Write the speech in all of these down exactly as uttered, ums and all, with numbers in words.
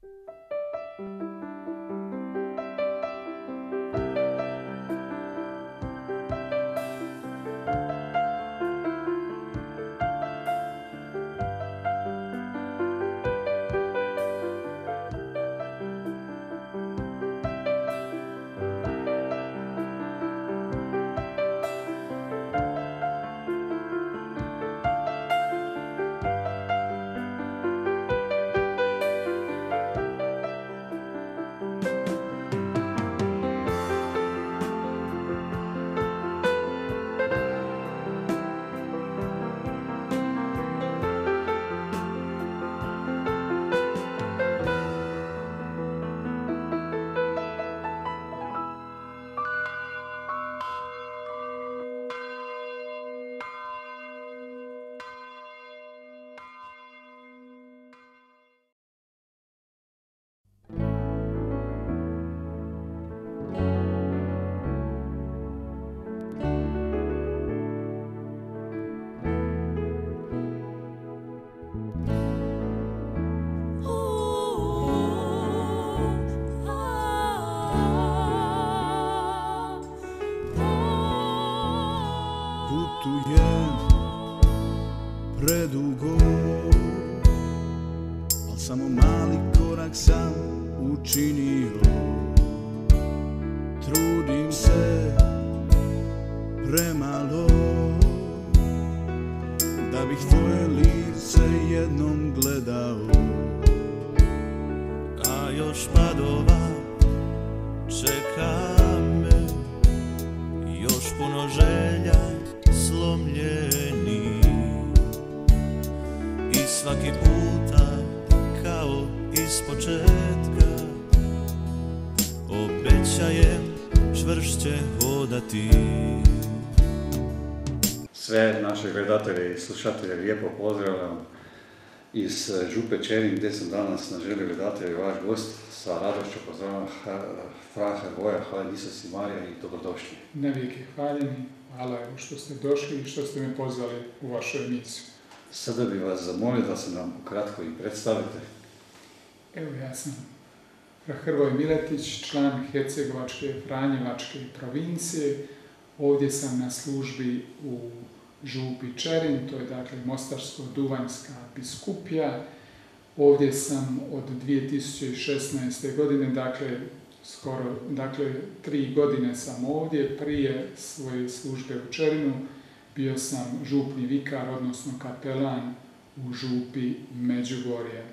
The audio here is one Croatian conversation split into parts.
Predugo, al samo mali korak sam učinio. Trudim se premalo da bih tvoje lice jednom gledao. A još padova čeka me, još puno želja slomljeni. I svaki puta kao ispočetka obećajem čvršće hodati. Sve naše gledatelje i slušatelje lijepo pozdravljam iz Župe Čerin, gdje sam danas na želju gledatelja vaš gost. Sa radošću pozdravljam Fra Hrvoja. Hvala Isus i Marija i dobrodošli. Navijek je hvaljeni, hvala što ste došli i što ste me pozvali u vašu emisiju. Sada bih vas zamolio da se nam ukratko i predstavite. Evo, ja sam Fra Hrvoj Miletić, član Hercegovačke Franjevačke provincije. Ovdje sam na službi u Župi Čerin, to je dakle Mostarsko-Duvanjska biskupija. Ovdje sam od dvije tisuće šesnaeste. godine, dakle skoro, dakle tri godine sam ovdje. Prije svoje službe u Čerinu bio sam župni vikar, odnosno kapelan u Župi Međugorje.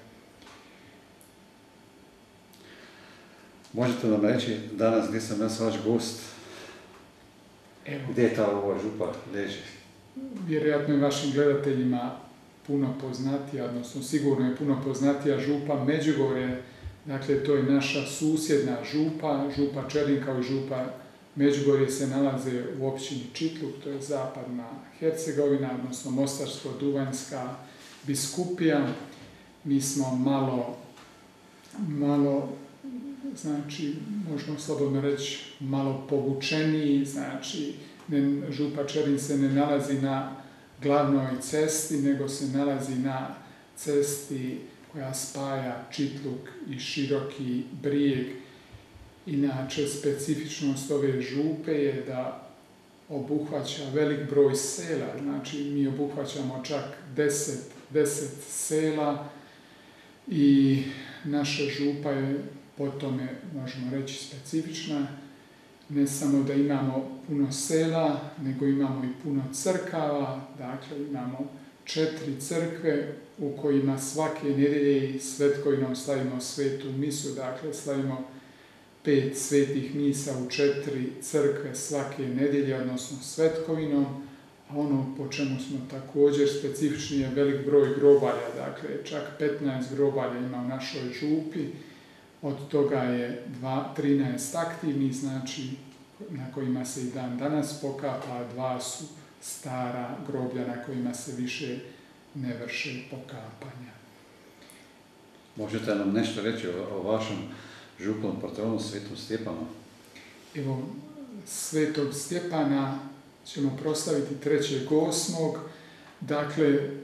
Možete nam reći danas gdje sam nas vaš gost? Evo, gdje je ta ova župa leži? Vjerojatno je vašim gledateljima puno poznatija, odnosno sigurno je puno poznatija Župa Međugorje. Dakle, to je naša susjedna župa. Župa Čerin kao i Župa Međugorje se nalaze u općini Čitluk, to je zapadna Hercegovina, odnosno Mostarsko-Duvanjska biskupija. Mi smo malo, malo, znači, možemo slobodno reći, malo povučeniji, znači, ne, Župa Čerin se ne nalazi na glavnoj cesti, nego se nalazi na cesti koja spaja Čitluk i Široki Brijeg. Inače, specifičnost ove župe je da obuhvaća velik broj sela, znači mi obuhvaćamo čak deset, deset sela i naša župa je po tome, možemo reći, specifična. Ne samo da imamo puno sela, nego imamo i puno crkava, dakle imamo četiri crkve u kojima svake nedjelje i svetkovinom slavimo svetu misu, dakle slavimo pet svetih misa u četiri crkve svake nedjelje, odnosno svetkovinom, a ono po čemu smo također specifični je velik broj grobalja, dakle čak petnaest grobalja ima u našoj župi, od toga je trinaest aktivnih, znači na kojima se i dan danas pokapa, a dva su stara groblja na kojima se više ne vrše pokapanja. Možete nam nešto reći o, o vašem župnom patronu Svetom Stjepanu? Evo, Svetog Stjepana ćemo proslaviti trećeg osmog Dakle,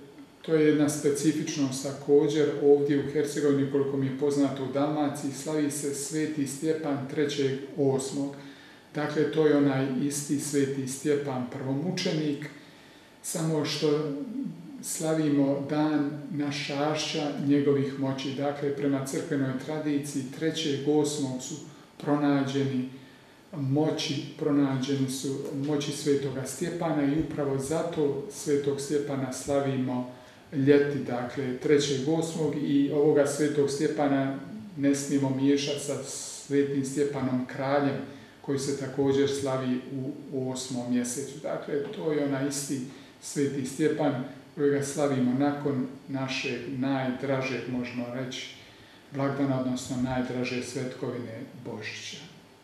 To je jedna specifičnost također ovdje u Hercegovini, koliko mi je poznato u Dalmaciji, slavi se Sveti Stjepan trećeg osmog Dakle, to je onaj isti Sveti Stjepan prvomučenik, samo što slavimo dan našašća njegovih moći. Dakle, prema crkvenoj tradiciji trećeg osmog su pronađeni moći, pronađeni su moći Svetoga Stjepana i upravo zato Svetog Stjepana slavimo ljeti, dakle trećeg osmog i ovoga Svetog Stjepana ne smijemo miješati sa Svetim Stjepanom kraljem koji se također slavi u osmom mjesecu. Dakle, to je onaj isti Sveti Stjepan kojega slavimo nakon našeg najdražeg, možemo reći, blagdana, odnosno najdraže svetkovine Božića.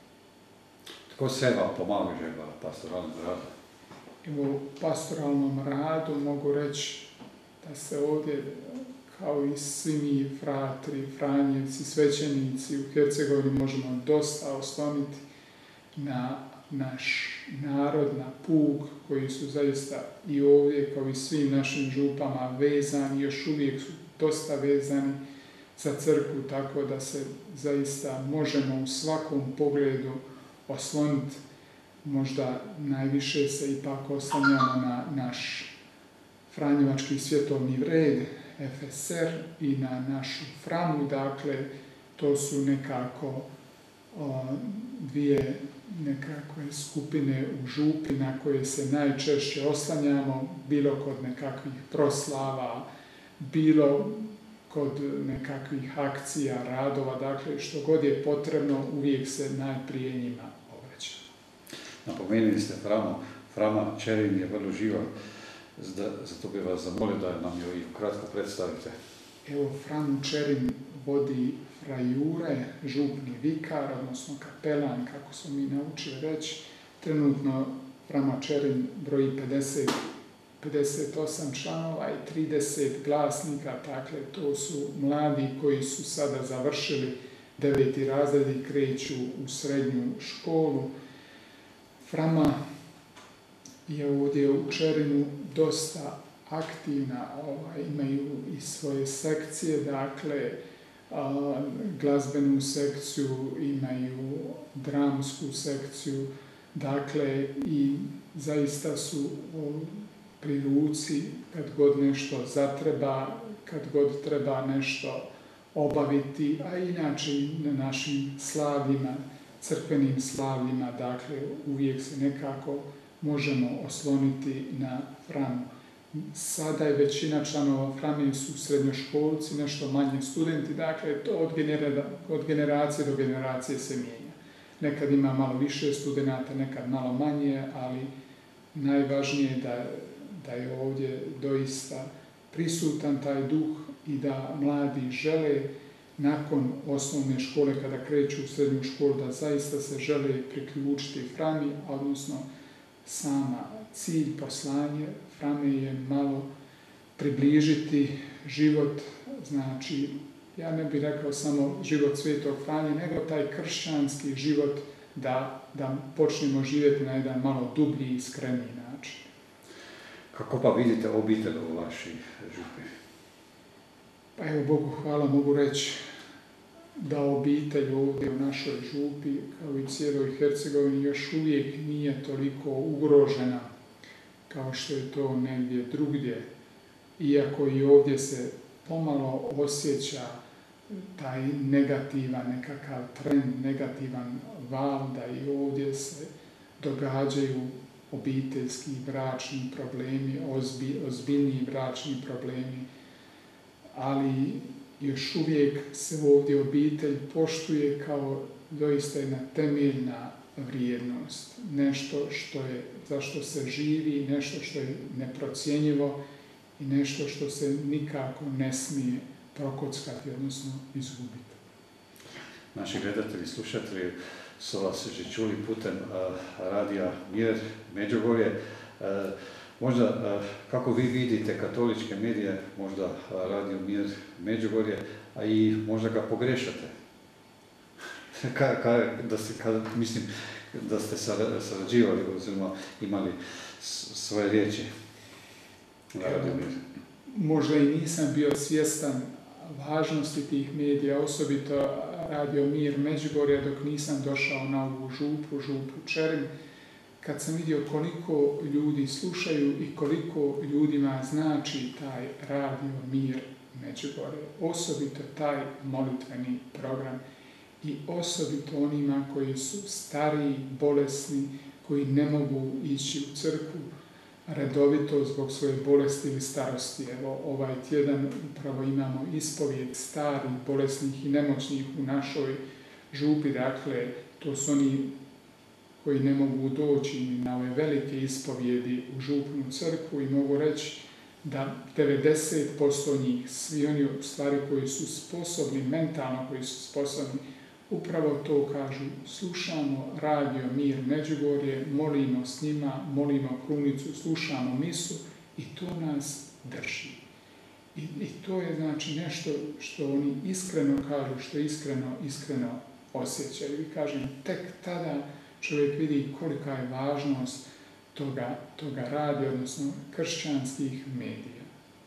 Tko se vam pomaže u pastoralnom radu? U pastoralnom radu mogu reći da se ovdje, kao i svi mi fratri, franjevci, svećenici u Hercegovini, možemo dosta osloniti na naš narod, na puk, koji su zaista i ovdje, kao i svim našim župama, vezani, još uvijek su dosta vezani za crkvu, tako da se zaista možemo u svakom pogledu osloniti. Možda najviše se ipak oslanjamo na naš Franjevački svjetovni red, F S R, i na našu Framu. Dakle, to su nekako o, dvije nekakve skupine u župi na koje se najčešće oslanjamo, bilo kod nekakvih proslava, bilo kod nekakvih akcija, radova. Dakle, što god je potrebno, uvijek se najprije njima obraća. Napomenuli ste Framu. Frama Čerin je vrlo živa, zato bih vas zamolio da nam joj kratko predstavite. Evo, Framu Čerin vodi fra Jure, župni vikar, odnosno kapelan, kako smo mi naučili reći. Trenutno Frama Čerin broji pedeset, pedeset osam članova i trideset glasnika, dakle to su mladi koji su sada završili deveti razred i kreću u srednju školu. Frama je ovdje u Čerinu dosta aktivna, ovaj, imaju i svoje sekcije, dakle a, glazbenu sekciju, imaju dramsku sekciju, dakle i zaista su o, pri ruci kad god nešto zatreba, kad god treba nešto obaviti, a inače i na našim slavljima, crkvenim slavljima, dakle uvijek se nekako možemo osloniti na Framu. Sada je većina članova Frame su srednjoškolci, nešto manje studenti, dakle to od, genera, od generacije do generacije se mijenja. Nekad ima malo više studenata, nekad malo manje, ali najvažnije je da, da je ovdje doista prisutan taj duh i da mladi žele nakon osnovne škole, kada kreću u srednju školu, da zaista se žele priključiti Frami, odnosno sama cilj, poslanje Frame je malo približiti život, znači, ja ne bih rekao samo život Svetog Franje, nego taj kršćanski život da, da počnemo živjeti na jedan malo dublji i iskreniji način. Kako pa vidite obitelj u vašoj župi? Pa evo, Bogu hvala, mogu reći da obitelj ovdje u našoj župi, kao i cijeloj Hercegovini, još uvijek nije toliko ugrožena kao što je to negdje drugdje. Iako i ovdje se pomalo osjeća taj negativan nekakav trend, negativan val, da i ovdje se događaju obiteljski bračni problemi, ozbi, ozbiljniji bračni problemi, ali još uvijek se ovdje obitelj poštuje kao doista jedna temeljna vrijednost. Nešto što je, za što se živi, nešto što je neprocjenjivo i nešto što se nikako ne smije prokockati, odnosno izgubiti. Naši gledatelji i slušatelji su vas že čuli putem uh, radija Mir Međugorje. Uh, možda, uh, kako vi vidite katoličke medije, možda uh, radio Mir Međugorje, a i možda ga pogrešate? ka, ka, da ste, ka, mislim, da ste sarađivali, oziroma imali svoje riječi na radio Mir. možda i nisam bio svjestan važnosti tih medija, osobito Radio Mir Međugorje, dok nisam došao na ovu župu, župu Čerin, kad sam vidio koliko ljudi slušaju i koliko ljudima znači taj Radio Mir Međugorje, osobito taj molitveni program i osobito onima koji su stariji, bolesni, koji ne mogu ići u crkvu redovito zbog svoje bolesti ili starosti. Evo, ovaj tjedan upravo imamo ispovijed starih, bolesnih i nemoćnih u našoj župi, dakle, to su oni koji ne mogu doći na ove velike ispovjedi u župnu crkvu i mogu reći da devedeset posto njih, svi oni u stvari koji su sposobni, mentalno koji su sposobni, upravo to kažu, slušamo Radio Mir Međugorje, molimo s njima, molimo krunicu, slušamo misu i to nas drži. I, i to je znači nešto što oni iskreno kažu, što iskreno, iskreno osjećaju. I kažem, tek tada čovjek vidi kolika je važnost toga, toga radi, odnosno kršćanskih medija.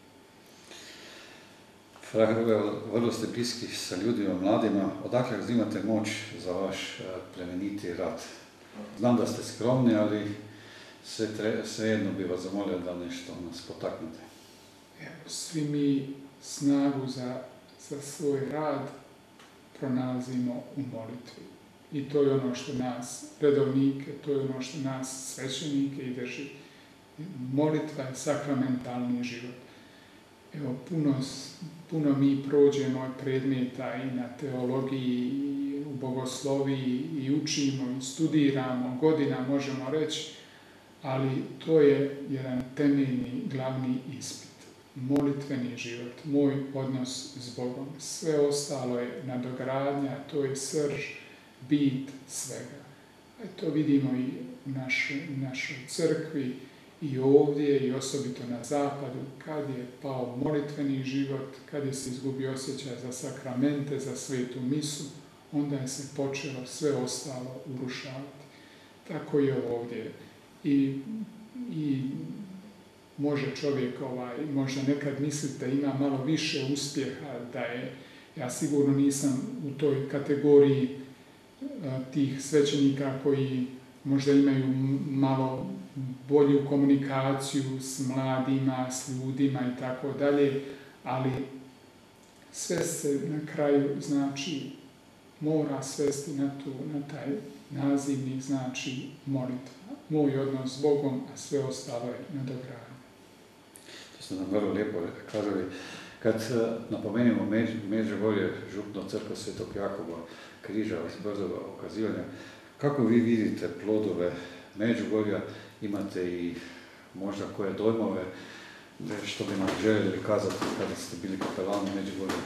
Frah, vrlo ste bliski sa ljudima, mladima. Odakle uzimate moć za vaš plemeniti rad? Znam da ste skromni, ali svejedno bi vas zamolio da nešto nas potaknete. Evo, svi mi snagu za, za svoj rad pronalazimo u molitvi. I to je ono što nas, redovnike, to je ono što nas, svećenike, i drži. Molitva je sakramentalni život. Evo, puno, puno mi prođemo predmeta i na teologiji, i u bogosloviji, i učimo, i studiramo, godina možemo reći, ali to je jedan temeljni, glavni ispit. Molitveni život, moj odnos s Bogom. Sve ostalo je nadogradnja, to je srž, bit svega. A to vidimo i u našoj, našoj crkvi, i ovdje, i osobito na zapadu, kad je pao molitveni život, kad je se izgubio osjećaj za sakramente, za svetu misu, onda je se počelo sve ostalo urušavati. Tako je ovdje. I, i može čovjek, ovaj, možda nekad misliti da ima malo više uspjeha, da je, ja sigurno nisam u toj kategoriji a, tih svećenika koji možda imaju malo bolju komunikaciju s mladima, s ljudima i tako dalje, ali sve se na kraju, znači, mora svesti na, tu, na taj nazivnik, znači molitva. Moj odnos s Bogom, a sve ostalo je nadogradnja. To ste nam vrlo lijepo kazali. Kad napomenemo Međugorje, župno crkva Svetog Jakoba, križa, Brdova okazivanja, kako vi vidite plodove Međugorja? Imate i možda koje dojmove što bi nam željeli kazati kada ste bili kapelani Međugorja?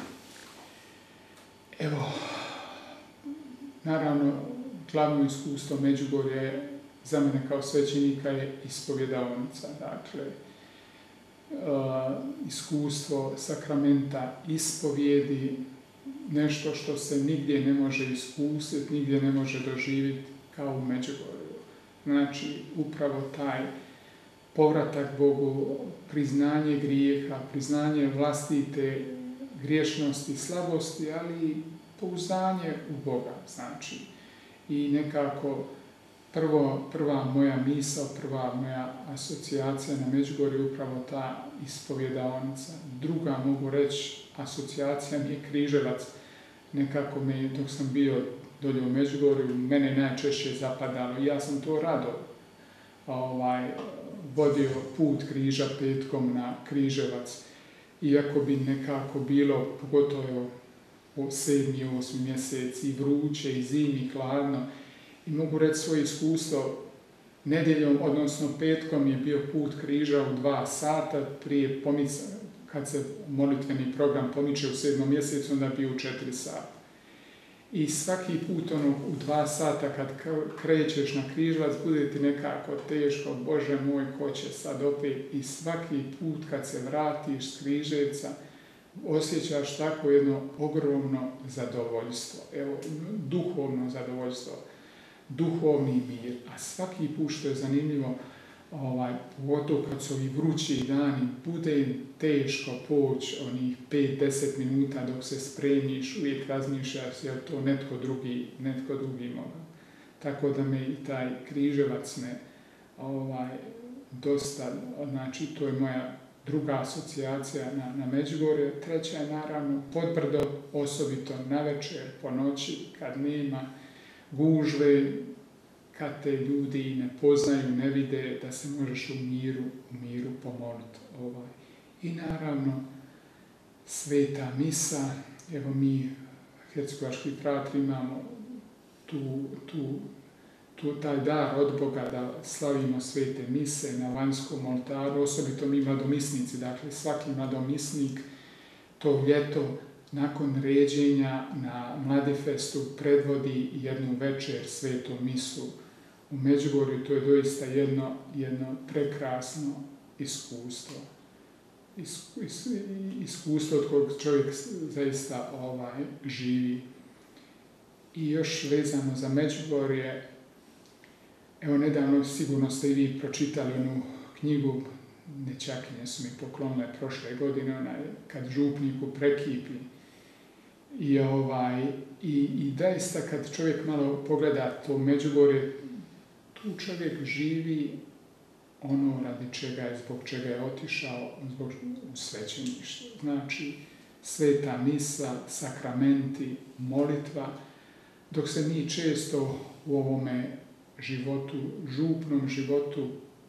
Evo, naravno, glavno iskustvo Međugorja je za mene kao svećenika je ispovjedaonica. Dakle, uh, iskustvo sakramenta ispovjedi, nešto što se nigdje ne može iskusiti, nigdje ne može doživjeti kao u Međugorju. Znači, upravo taj povratak Bogu, priznanje grijeha, priznanje vlastite griješnosti, slabosti, ali i pouzdanje u Boga, znači. I nekako prvo, prva moja misao, prva moja asocijacija na Međugorju je upravo ta ispovjedaonica. Druga, mogu reći, asocijacija mi je Križevac. Nekako me, dok sam bio dolje u Međugorju, mene najčešće zapadalo. Ja sam to rado ovaj, vodio put križa petkom na Križevac. Iako bi nekako bilo, pogotovo u sedmi, osmi mjesec, i vruće, i zimi, hladno. I mogu reći svoje iskustvo, nedjeljom, odnosno petkom je bio put križa u dva sata, prije pomica, kad se molitveni program pomiče u sedmom mjesecu, onda bio u četiri sata. I svaki put ono, u dva sata kad krećeš na Križevac, bude ti nekako teško, Bože moj, ko će sad opet. I svaki put kad se vratiš s Križevca, osjećaš tako jedno ogromno zadovoljstvo, evo, duhovno zadovoljstvo, duhovni mir. A svaki put, što je zanimljivo, ovaj, pogotovo kad su ovi vrući dani, bude im teško poći onih pet do deset minuta dok se spremiš, uvijek razmišljaš jer to netko drugi, netko drugi mogao. Tako da me i taj Križevac me ovaj, dosta, znači to je moja druga asocijacija na, na Međugorje. Treća je naravno Podbrdo, osobito navečer, po noći, kad nema gužve, kad te ljudi ne poznaju, ne vide, da se možeš u miru, u miru pomoliti. Ovaj. I naravno, sveta misa, evo mi, hercegovački fratri, imamo tu, tu, tu, taj dar od Boga da slavimo svete mise na vanjskom oltaru, osobito mi mladomisnici, dakle svaki mladomisnik to ljeto nakon ređenja na Mladifestu predvodi jednu večer svetu misu u Međugorju. To je doista jedno, jedno prekrasno iskustvo. Is, is, iskustvo od kojeg čovjek zaista ovaj, živi. I još vezano za Međugorje, evo nedavno sigurno ste i vi pročitali onu knjigu, nećakinje su mi poklonile prošle godine, onaj, kad župniku prekipi. I, ovaj, i, i daista kad čovjek malo pogleda to Međugorje, tu čovjek živi ono radi čega je, zbog čega je otišao, zbog svećeništva. Znači, sveta misa, sakramenti, molitva, dok se mi često u ovome životu, župnom životu,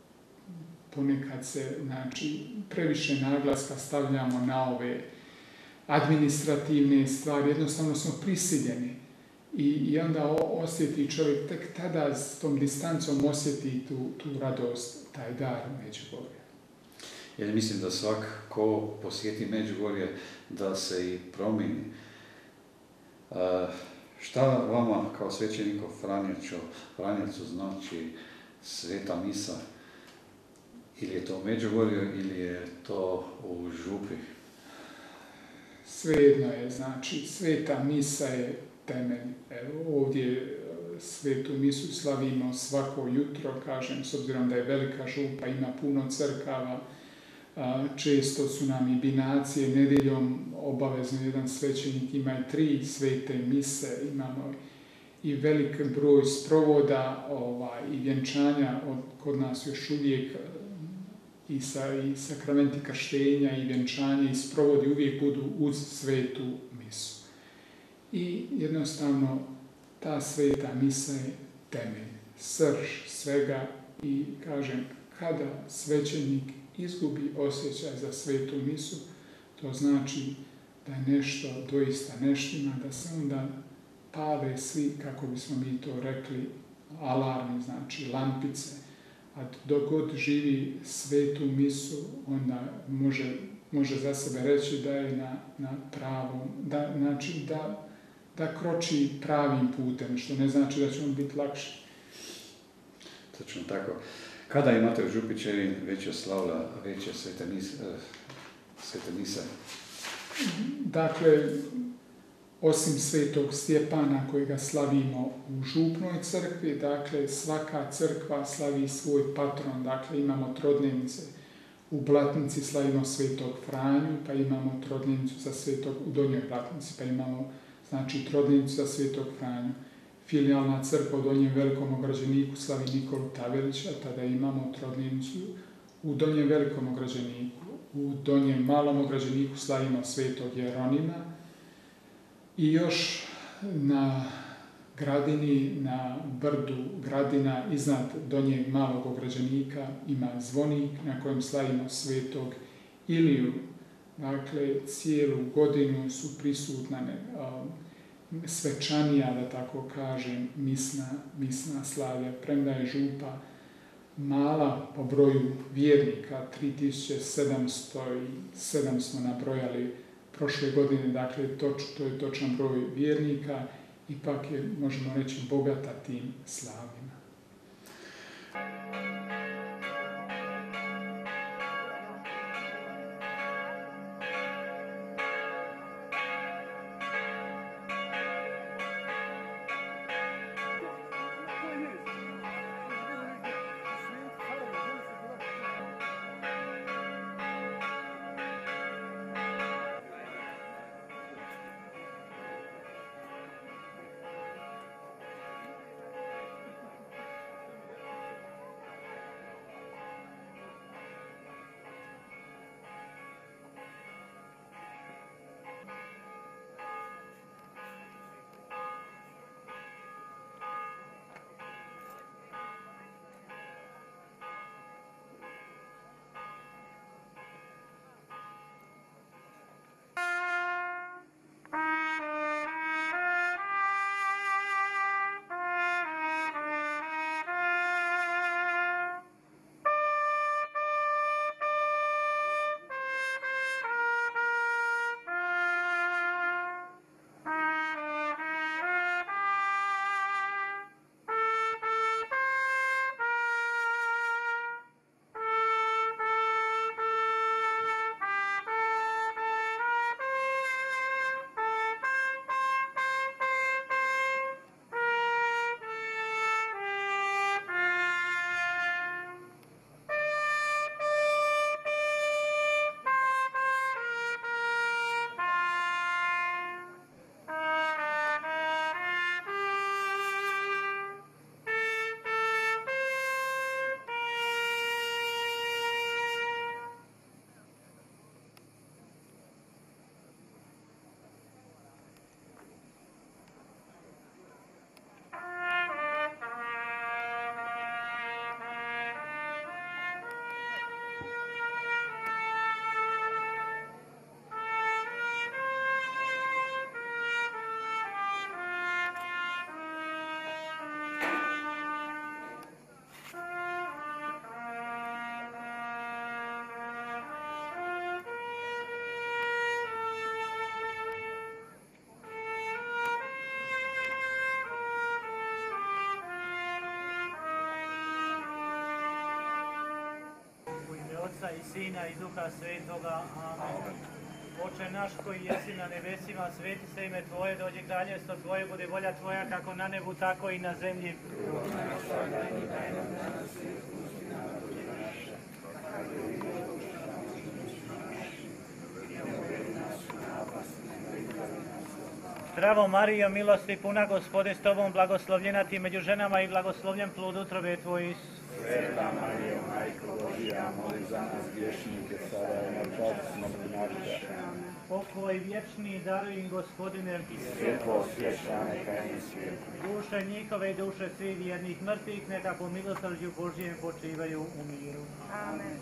ponekad se, znači, previše naglaska stavljamo na ove administrativne stvari, jednostavno smo prisiljeni. I, i onda osjeti čovjek, tek tada s tom distancom osjeti tu, tu radost, taj dar Međugorja. Ja mislim da svak ko posjeti Međugorje, da se i promijeni. Uh, šta vama kao svećeniku Franjacu znači sveta misa? Ili je to u Međugorju ili je to u župi? Svejedno je, znači sveta misa je temelj. Evo, ovdje svetu misu slavimo svako jutro, kažem, s obzirom da je velika župa, ima puno crkava, često su nam i binacije, nedjeljom obavezno jedan svećenik ima i tri svete mise, imamo i velik broj sprovoda ovaj, i vjenčanja od, kod nas još uvijek i, sa, i sakramenti krštenja i vjenčanja i sprovodi uvijek budu uz svetu misu. I jednostavno ta sveta misa je temelj, srž svega i kažem, kada svećenik izgubi osjećaj za svetu misu, to znači da je nešto doista neštima, da se onda pale svi, kako bismo mi to rekli, alarmi, znači lampice. A dok god živi svetu misu, onda može, može za sebe reći da je na, na pravom, da, znači da, da kroči pravim putem, što ne znači da će on biti lakši. Točno tako. Kada imate u župi Čerin veće slavlja, veće svete mise? Svete mise? Dakle, osim svetog Stjepana kojega slavimo u župnoj crkvi, dakle svaka crkva slavi svoj patron, dakle imamo trodnevnice. U Blatnici slavimo svetog Franju, pa imamo trodnevnicu za svetog, u Donjoj Blatnici, pa imamo znači trodnevnicu za svetog Franju. Filijalna crkva u Donjem Velikom Ograđeniku slavi Nikolu Tavelića, tada imamo trodnevnicu u Donjem Velikom Ograđeniku. U Donjem Malom Ograđeniku slavimo svetog Jeronima. I još na Gradini, na brdu Gradina, iznad Donjeg Malog Ograđenika ima zvonik na kojem slavimo svetog Iliju. Dakle, cijelu godinu su prisutna svečanija, da tako kažem, misna, misna slavlja. Premda je župa mala po broju vjernika, tri tisuće sedamsto i sedam smo nabrojali prošle godine, dakle toč, to je točan broj vjernika, ipak je, možemo reći, bogata tim slavima. i Sina i Duha Svetoga. Amen. Oče naš koji jesi na nebesima, sveti se ime Tvoje, dođi kraljestvo Tvoje, bude volja Tvoja kako na nebu, tako i na zemlji. Zdravo Marijo, milosti puna, Gospode s Tobom, blagoslovljena ti među ženama i blagoslovljen plod utrobe Tvoj, Isus. Sveta Marijo, Majko Božja, moli za nas griješnike, sada i na čas smrti naše. Pokoj vječni daruj im, Gospodine, Svjetlo osvjeća neka im svijetu. duše njihove i duše svih vjernih mrtvih, neka po milosrđu Božjem počivaju u miru. Amen.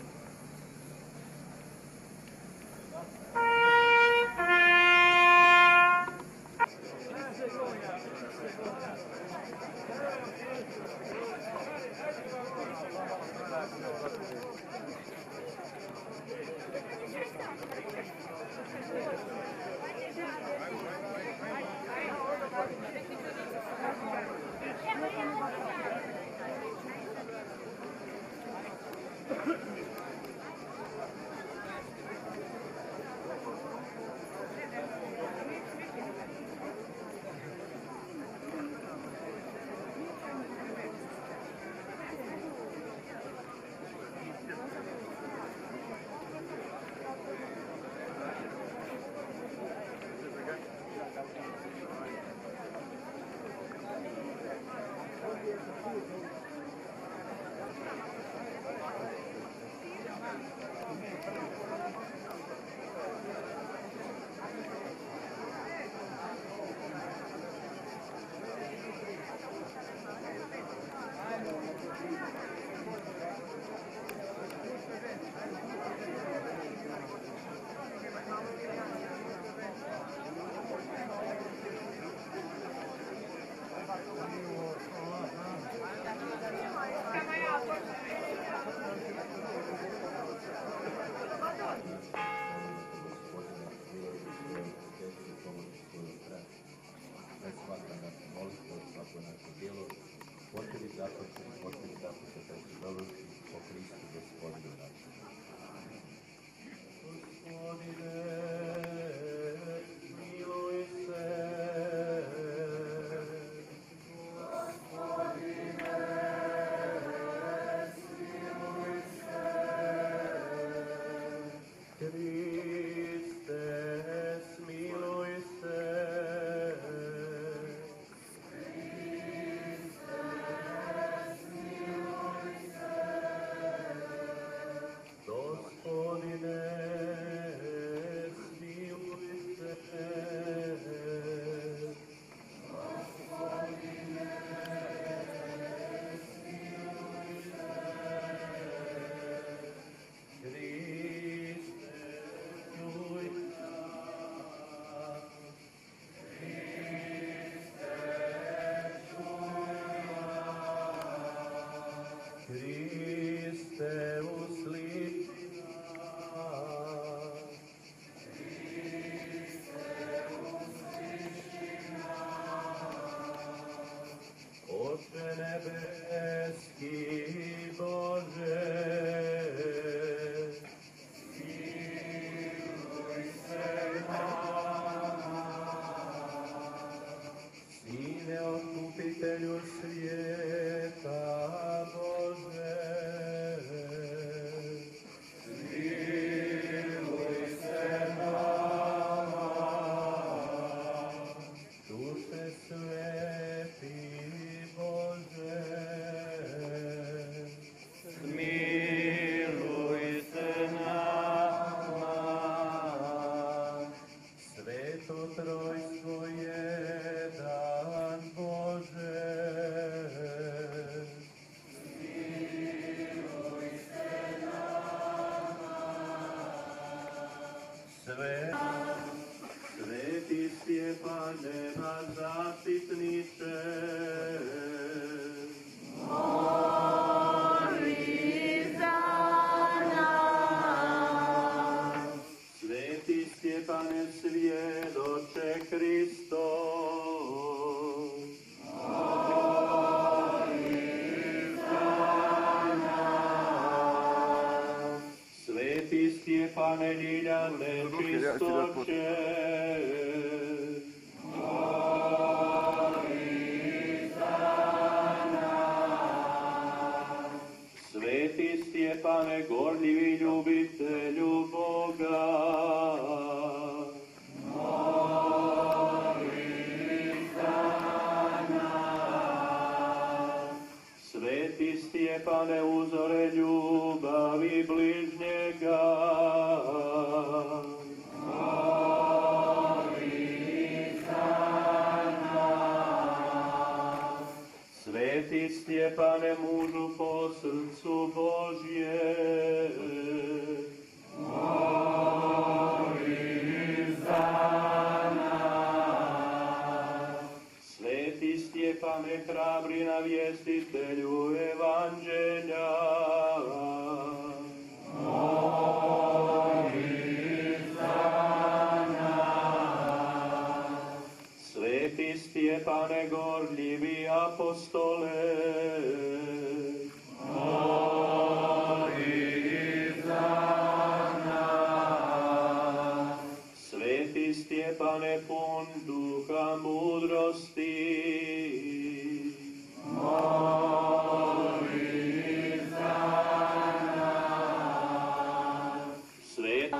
Stjepane Ljiljane čistoće. Sveti Stjepane, gorljivi ljubitelju Boga. Sveti Stjepane, uzore ljubavi bližnjega. Sveti Stjepane, mužu po srcu Božje. Sveti Stjepane, hrabri navjestitelju evanđelja. Sveti Stjepane, gorljivi apostole. Sveti Stjepane, pun duha mudrosti. Sveti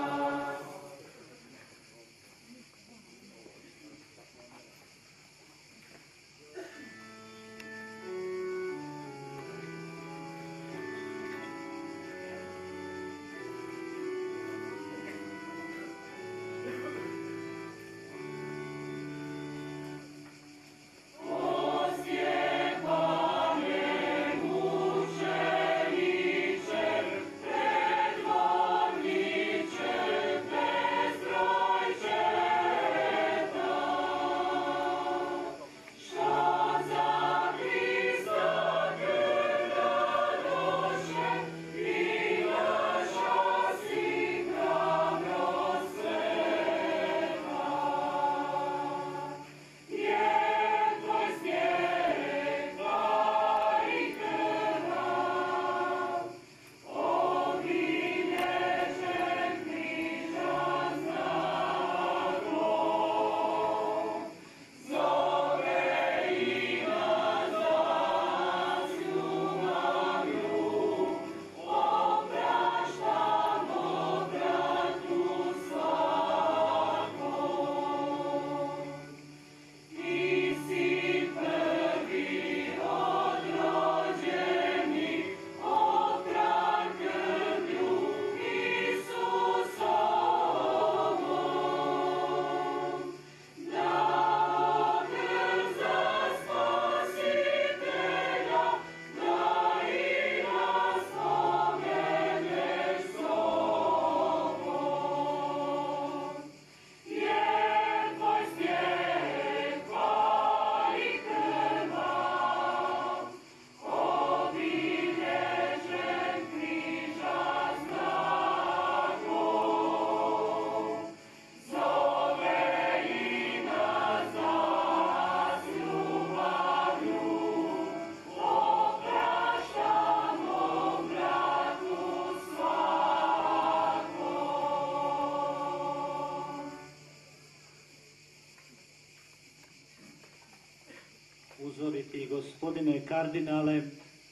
Uzoriti gospodine kardinale,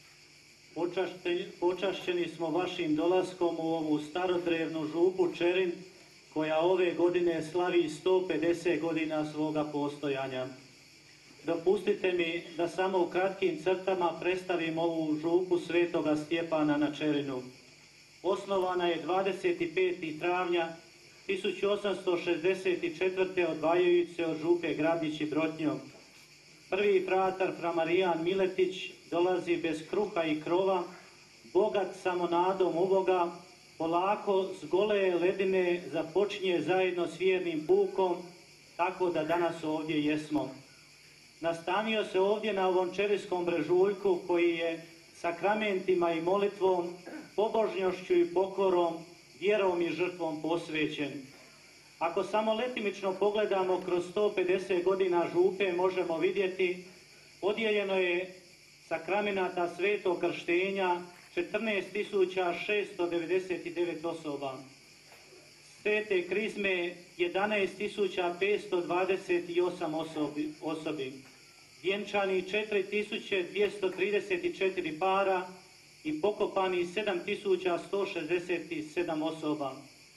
počašćeni smo vašim dolaskom u ovu starodrevnu župu Čerin, koja ove godine slavi sto pedeset godina svoga postojanja. Dopustite mi da samo u kratkim crtama predstavim ovu župu Svetoga Stjepana na Čerinu. Osnovana je dvadeset petog travnja tisuću osamsto šezdeset četvrte odvajajući se od župe Gradić i Brotnjo. Prvi fratar fra Marijan Miletić dolazi bez kruha i krova, bogat samo nadom u Boga, polako s gole ledine započinje zajedno s vjernim pukom, tako da danas ovdje jesmo. Nastanio se ovdje na ovom čerijskom brežuljku koji je sakramentima i molitvom, pobožnošću i pokorom, vjerom i žrtvom posvećen. Ako samo letimično pogledamo kroz sto pedeset godina župe, možemo vidjeti podijeljeno je sakramenata svetog krštenja četrnaest tisuća šesto devedeset devet osoba. Svete krizme jedanaest tisuća petsto dvadeset osam osobi, osobi. Vjenčani četiri tisuće dvjesto trideset četiri para i pokopani sedam tisuća sto šezdeset sedam osoba.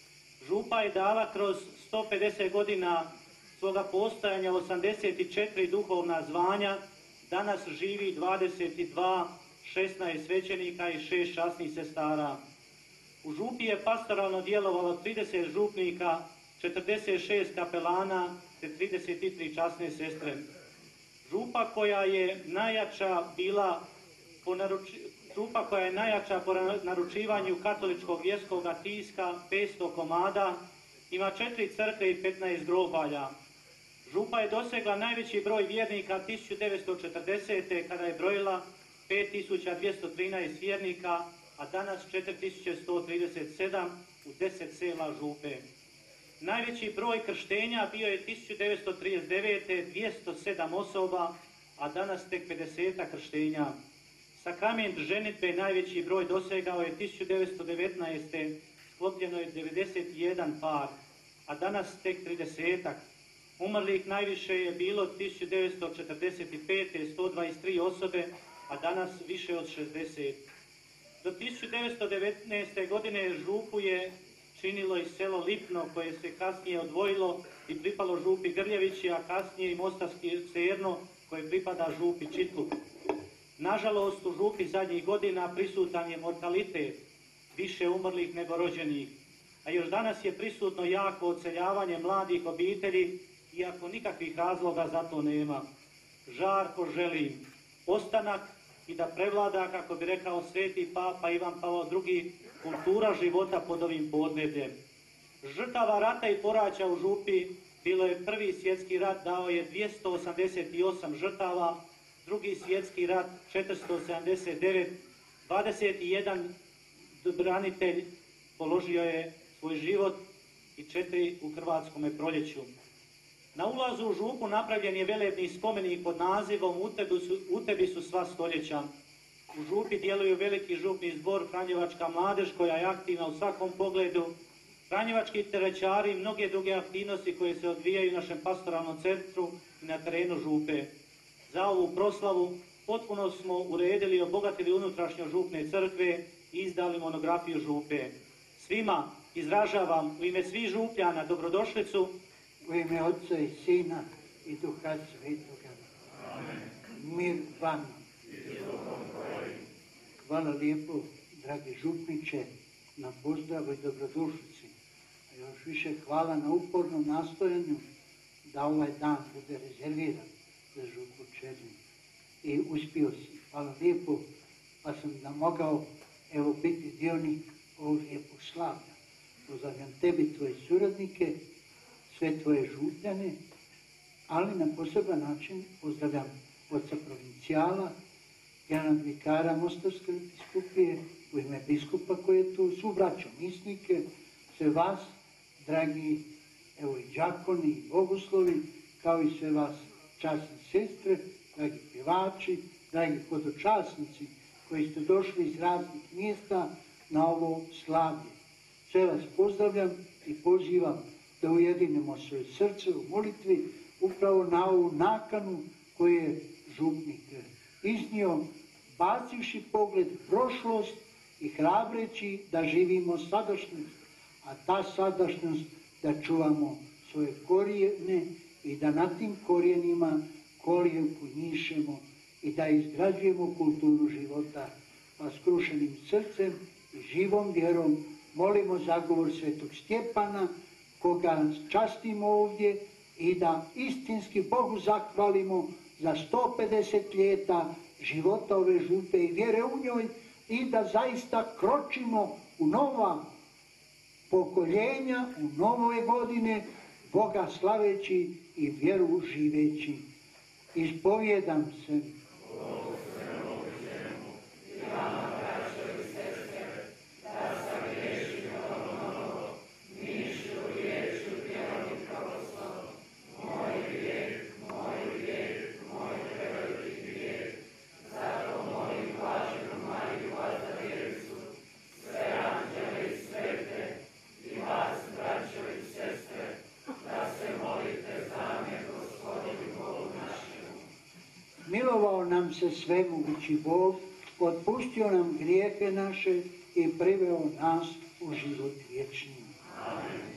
Župa je dala kroz sto pedeset godina svoga postojanja osamdeset četiri duhovna zvanja, danas živi dvadeset dva, šesnaest svećenika i šest časnih sestara. U župi je pastoralno djelovalo trideset župnika, četrdeset šest kapelana te trideset tri časne sestre. Župa koja je najjača bila po naruči, župa koja je najjača po naručivanju katoličkog vjerskog tiska, petsto komada, ima četiri crkve i petnaest grobalja. Župa je dosegla najveći broj vjernika tisuću devetsto četrdesete. kada je brojila pet tisuća dvjesto trinaest vjernika, a danas četiri tisuće sto trideset sedam u deset sela župe. Najveći broj krštenja bio je tisuću devetsto trideset devete. dvjesto sedam osoba, a danas tek pedeset krštenja. Sakrament ženitbe najveći broj dosegao je tisuću devetsto devetnaeste. sklopljeno je devedeset jedan par, a danas tek trideset. Umrlih najviše je bilo tisuću devetsto četrdeset pete. sto dvadeset tri osobe, a danas više od šezdeset. Do tisuću devetsto devetnaeste. godine župu je činilo i selo Lipno, koje se kasnije odvojilo i pripalo župi Grljevići, a kasnije i Mostarski Cerno, koje pripada župi Čitluk. Nažalost, u župi zadnjih godina prisutan je mortalitet, više umrlih nego rođenih, a još danas je prisutno jako odseljavanje mladih obitelji, iako nikakvih razloga za to nema. Žarko želim ostanak i da prevlada, kako bi rekao sveti papa Ivan Pavao drugi, kultura života pod ovim podnebljem. Žrtava rata i poraća u župi bilo je prvi svjetski rat, dao je dvjesto osamdeset osam žrtava, drugi svjetski rat četiristo sedamdeset devet, dvadeset jedan branitelj položio je svoj život i četiri u Hrvatskome proljeću. Na ulazu u župu napravljen je velebni spomenik pod nazivom U tebi su, u tebi su sva stoljeća. U župi djeluju veliki župni zbor, Franjevačka mladež koja je aktivna u svakom pogledu, Franjevački terećari i mnoge druge aktivnosti koje se odvijaju u našem pastoralnom centru i na terenu župe. Za ovu proslavu potpuno smo uredili i obogatili unutrašnjo župne crkve i izdali monografiju župe. Svima izražavam u ime svih župljana dobrodošlicu. U ime Otca i Sina i Duha Svetoga. Amen. Mir vama. Hvala lijepo, dragi župniče, na pozdravu i dobrodošlici. A još više hvala na upornom nastojanju da ovaj dan bude rezerviran za župu Černin. I uspio si. Hvala lijepo, pa sam da mogao evo biti dionik ovog lijepog slavlja. Pozdravljam tebi, tvoje suradnike, sve tvoje župljane, ali na poseban način pozdravljam oca provincijala, generalnog vikara Mostarske biskupije, u ime biskupa koji je tu, svu braću misnike, sve vas, dragi evo i đakoni i bogoslovi, kao i sve vas časne sestre, dragi pjevači, dragi hodočasnici koji ste došli iz raznih mjesta na ovo slavlje. Sve vas pozdravljam i pozivam da ujedinimo svoje srce u molitvi upravo na ovu nakanu koju je župnik iznio, bacivši pogled prošlost i hrabreći da živimo sadašnjost, a ta sadašnjost da čuvamo svoje korijene i da na tim korijenima korijenku njišemo i da izgrađujemo kulturu života. Pa skrušenim srcem i živom vjerom molimo zagovor svetog Stjepana, koga častimo ovdje, i da istinski Bogu zahvalimo za sto pedeset ljeta života ove župe i vjere u njoj, i da zaista kročimo u nova pokoljenja, u nove godine, Boga slaveći i vjeru živeći. Ispovjedam se. Braćo Milovao nam se svemogući Bog, otpustio nam grijehe naše i priveo nas u život vječni. Amen.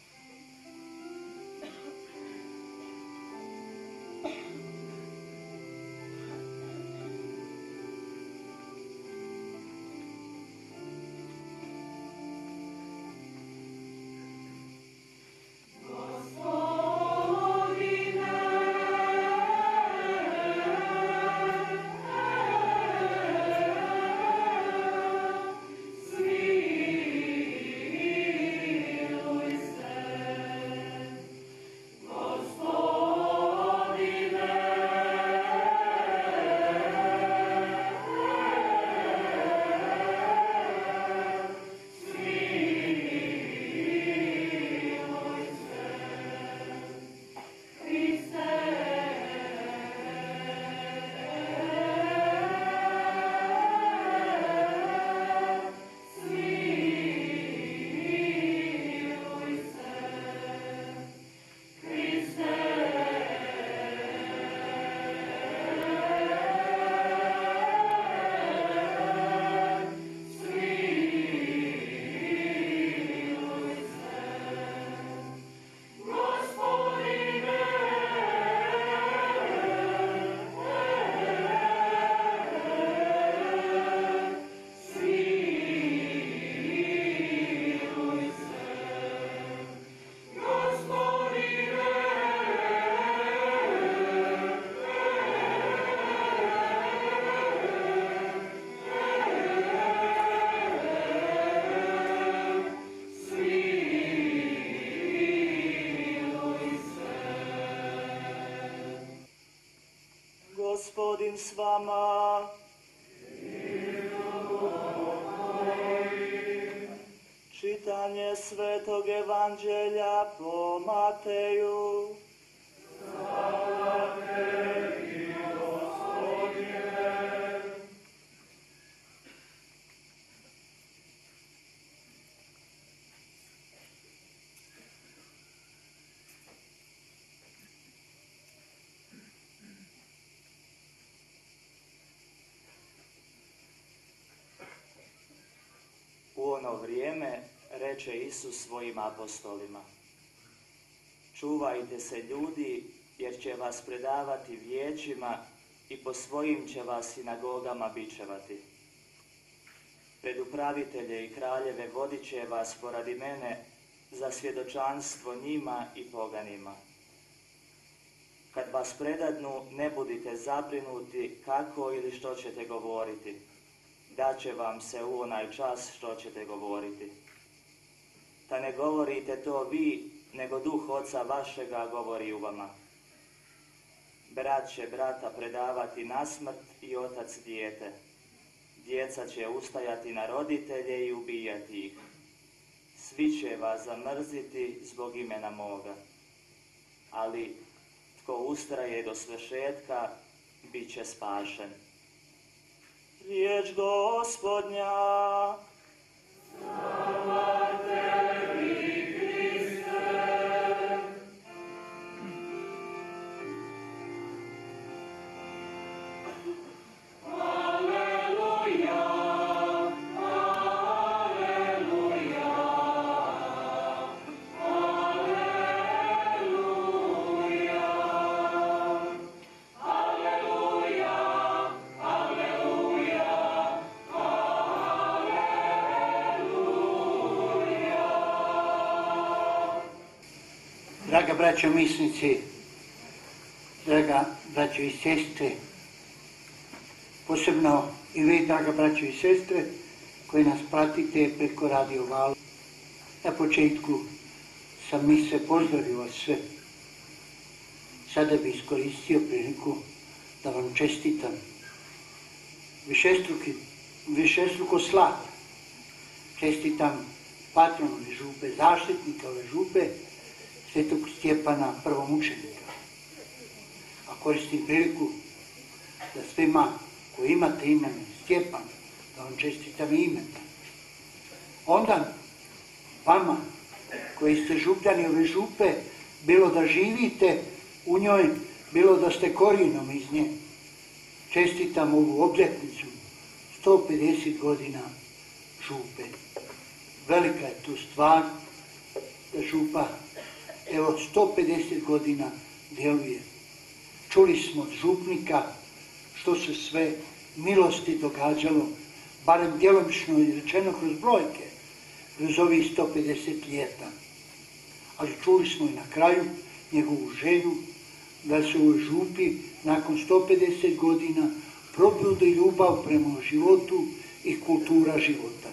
Gospodin s vama. Čitanje Svetog Evanđelja po Mateju. Slava tebi, Gospodine. U ono vrijeme reče Isus svojim apostolima: čuvajte se ljudi, jer će vas predavati vijećima i po svojim će vas sinagogama bičevati. Pred upravitelje i kraljeve vodit će vas poradi mene za svjedočanstvo njima i poganima. Kad vas predadnu, ne budite zabrinuti kako ili što ćete govoriti. Daće vam se u onaj čas što ćete govoriti. Da ne govorite to vi, nego Duh Oca vašega govori u vama. Brat će brata predavati na smrt i otac dijete. Djeca će ustajati na roditelje i ubijati ih. Svi će vas zamrziti zbog imena moga. Ali tko ustraje do svršetka, bit će spašen. Riječ Gospodnja. Slava tebi, Kriste. Aleluja, aleluja, aleluja, aleluja. Draga braćo misnici, draga braćo i sestre, posebno i vi, draga braćo i sestre, koji nas pratite preko Radio Val. Na početku sam mi se pozdravio vas sve. Sada bi iskoristio priliku da vam čestitam višestruki, višestruko slav. Čestitam patronu ove župe, zaštitnika ove župe, Svetog Stjepana prvomučenika. A koristim priliku da svima koji imate ime Stjepan, da vam čestitam imen. Onda vama koji ste župljani ove župe, bilo da živite u njoj, bilo da ste korijenom iz nje, čestitam ovu obljetnicu sto pedeset godina župe. Velika je tu stvar da župa evo sto pedeset godina djeluje. Čuli smo od župnika što se sve milosti događalo, barem djelomično izrečeno kroz brojke, kroz ovih sto pedeset ljeta. Ali čuli smo i na kraju njegovu želju da se u župi nakon sto pedeset godina probudi ljubav prema životu i kultura života.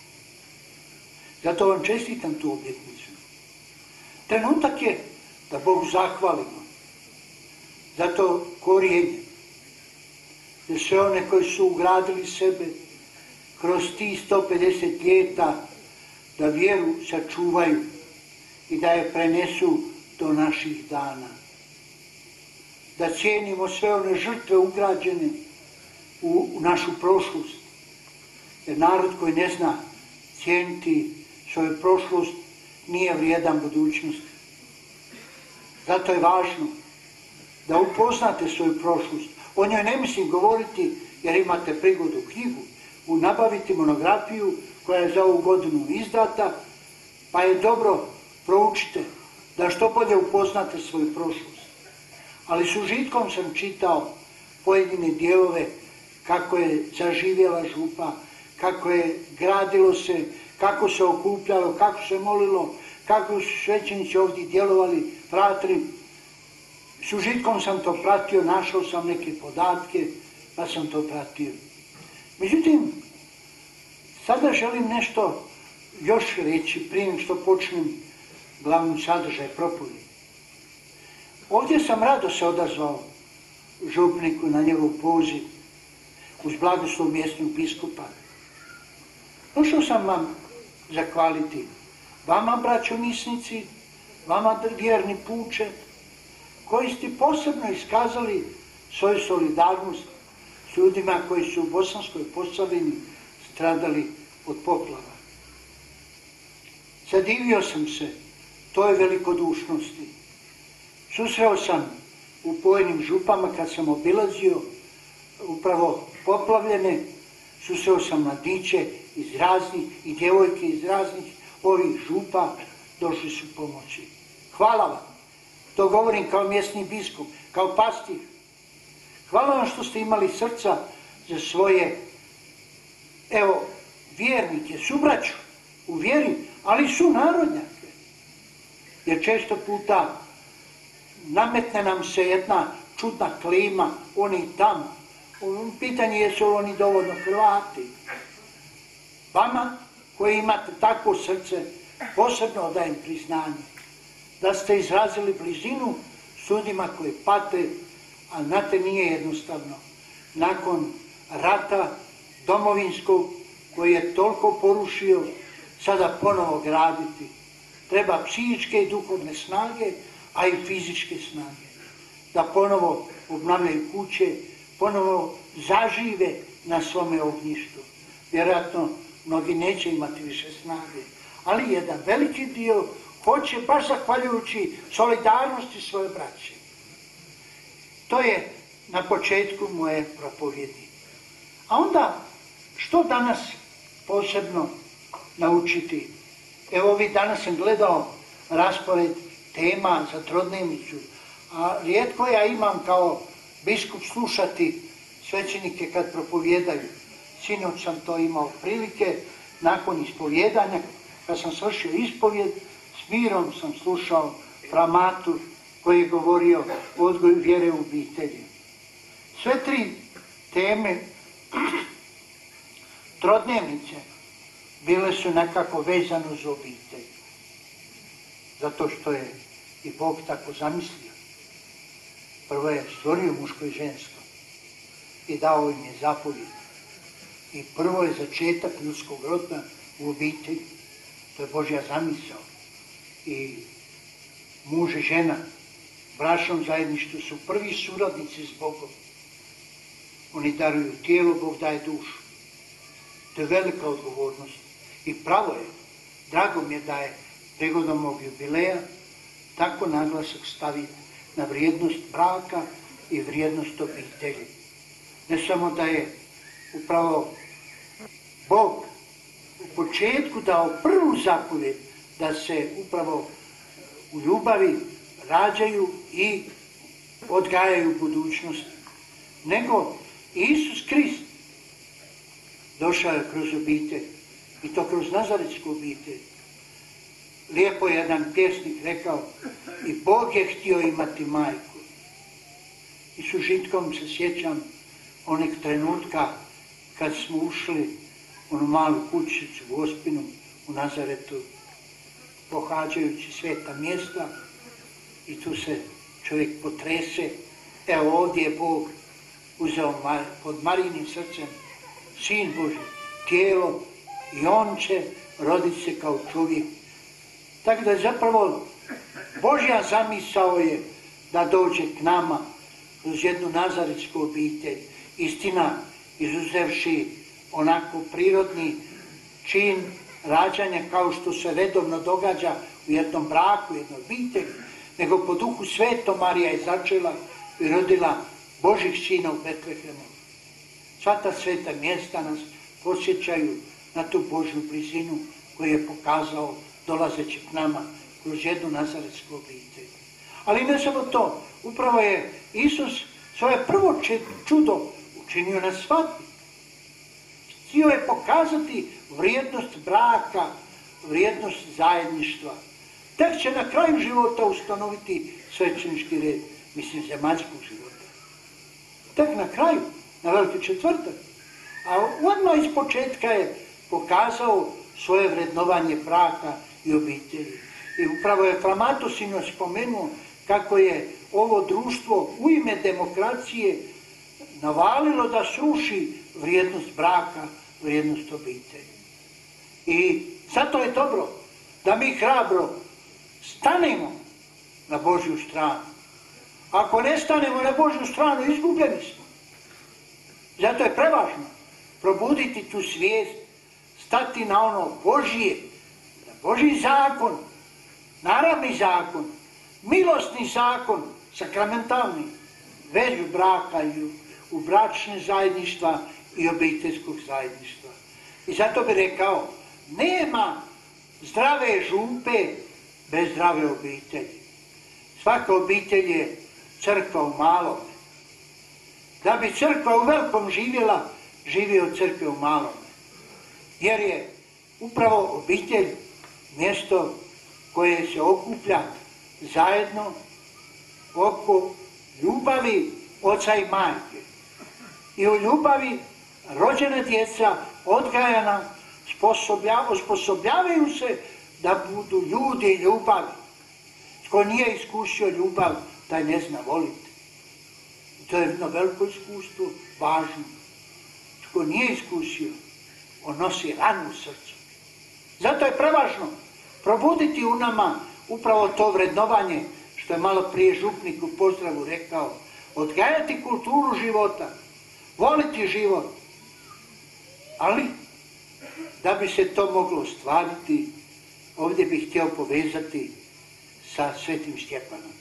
Zato vam čestitam tu obljetnicu. Trenutak je da Bogu zahvalimo za to korijenje, za sve one koji su ugradili sebe kroz tih sto pedeset ljeta da vjeru sačuvaju i da je prenesu do naših dana. Da cijenimo sve one žrtve ugrađene u, u našu prošlost. Jer narod koji ne zna cijeniti svoju prošlost nije vrijedan budućnosti. Zato je važno da upoznate svoju prošlost. O njoj ne mislim govoriti jer imate prigodu knjigu, u nabaviti monografiju koja je za ovu godinu izdata, pa je dobro proučite da što bolje upoznate svoju prošlost. Ali s užitkom sam čitao pojedine dijelove kako je zaživjela župa, kako je gradilo se, kako se okupljalo, kako se molilo, kako su svećenici ovdje djelovali, fratri. S užitkom sam to pratio, našao sam neke podatke, pa sam to pratio. Međutim, sada želim nešto još reći prije nego što počnem glavni sadržaj propovjedi. Ovdje sam rado se odazvao župniku na njegov poziv uz blagoslov mjesnog biskupa. Došao sam vam zahvaliti vama, braćo misnici, vama vjerni puče, koji ste posebno iskazali svoju solidarnost s ljudima koji su u Bosanskoj Posavini stradali od poplava. Zadivio sam se toj velikodušnosti. Susreo sam u pojedinim župama kad sam obilazio upravo poplavljene, susreo sam mladiće iz raznih i djevojke iz raznih ovih župa, došli su pomoći. Hvala vam. To govorim kao mjesni biskup, kao pastir. Hvala vam što ste imali srca za svoje, evo, vjernike, subraću u vjeri, ali su narodnjake. Jer često puta nametne nam se jedna čudna klima, oni tamo. Pitanje je su oni dovoljno Hrvati. Vama koji imate takvo srce, posebno odajem priznanje da ste izrazili blizinu s ljudima koji pate, a znate nije jednostavno. Nakon rata domovinskog koji je toliko porušio, sada ponovo graditi. Treba psihičke i duhovne snage, a i fizičke snage. Da ponovo obnavljaju kuće, ponovo zažive na svome ognjištu. Vjerojatno mnogi neće imati više snage, ali jedan veliki dio hoće baš zahvaljujući solidarnosti svoje braće. To je na početku moje propovjedi. A onda, što danas posebno naučiti? Evo ovih danas sam gledao raspored tema za trodnevnicu, a rijetko ja imam kao biskup slušati svećenike kad propovjedaju. Sinoć sam to imao prilike, nakon ispovjedanja, kad sam svršio ispovjed, s mirom sam slušao framatur koji je govorio o odgoju vjere u obitelji. Sve tri teme trodnevnice bile su nekako vezane uz obitelj. Zato što je i Bog tako zamislio. Prvo je stvorio muško i žensko i dao im je zapovjed. I prvo je začetak ljudskog roda u obitelji. To je Božja zamisao. I muž i žena u bračnom zajedništvu su prvi suradnici s Bogom. Oni daruju tijelo, Bog daje dušu. To je velika odgovornost. I pravo je, drago mi je da je prigodom ovog jubileja tako naglasak staviti na vrijednost braka i vrijednost obitelji. Ne samo da je upravo Bog u početku dao prvu zapovjed da se upravo u ljubavi rađaju i odgajaju budućnost, nego Isus Krist došao je kroz obitelj, i to kroz nazaretsku obitelj. Lijepo je jedan pjesnik rekao, i Bog je htio imati majku. I s užitkom se sjećam onih trenutka kad smo ušli u onu malu kućicu u Gospinu u Nazaretu, pohađajući sveta mjesta, i tu se čovjek potrese. Evo ovdje je Bog uzeo pod Marijinim srcem Sin Boži, tijelo, i on će roditi se kao čovjek. Tako da je zapravo Božja zamisao je da dođe k nama kroz jednu nazaretsku obitelj. Istina, izuzevši onako prirodni čin rađanja kao što se redovno događa u jednom braku, jednoj obitelji, nego po Duhu Svetom Marija je začela i rodila Božih sina u Betlehemu. Sva ta sveta mjesta nas podsjećaju na tu Božju blizinu koju je pokazao dolazeći k nama kroz jednu nazaretsku obitelj. Ali ne samo to, upravo je Isus svoje prvo čudo učinio na svadbi. Htio je pokazati vrijednost braka, vrijednost zajedništva. Tek će na kraju života ustanoviti svećenički red, mislim zemaljskog života. Tek na kraju, na Veliki četvrtak. A odmah iz početka je pokazao svoje vrednovanje braka i obitelji. I upravo je Klamato sinoć spomenuo kako je ovo društvo u ime demokracije navalilo da sruši vrijednost braka, vrijednost obitelji. I zato je dobro da mi hrabro stanemo na Božju stranu. Ako ne stanemo na Božju stranu, izgubljeni smo. Zato je prevažno probuditi tu svijest, stati na ono Božje, na Božji zakon, naravni zakon, milosni zakon, sakramentalni, vezu braka i u bračne zajedništva i obiteljskog zajedništva. I zato bi rekao, nema zdrave župe bez zdrave obitelji. Svaka obitelj je crkva u malom. Da bi crkva u velikom živjela, živi od crkve u malom. Jer je upravo obitelj mjesto koje se okuplja zajedno oko ljubavi oca i majke. I u ljubavi rođena djeca, odgajana, osposobljavaju se da budu ljudi ljubavi. Tko nije iskusio ljubav, taj ne zna voliti. To je jedno veliko iskustvo, važno. Tko nije iskusio, on nosi ranu u srcu. Zato je prevažno probuditi u nama upravo to vrednovanje, što je malo prije župnik u pozdravu rekao, odgajati kulturu života, voliti život. Ali, da bi se to moglo ostvariti, ovdje bih htio povezati sa Svetim Stjepanom.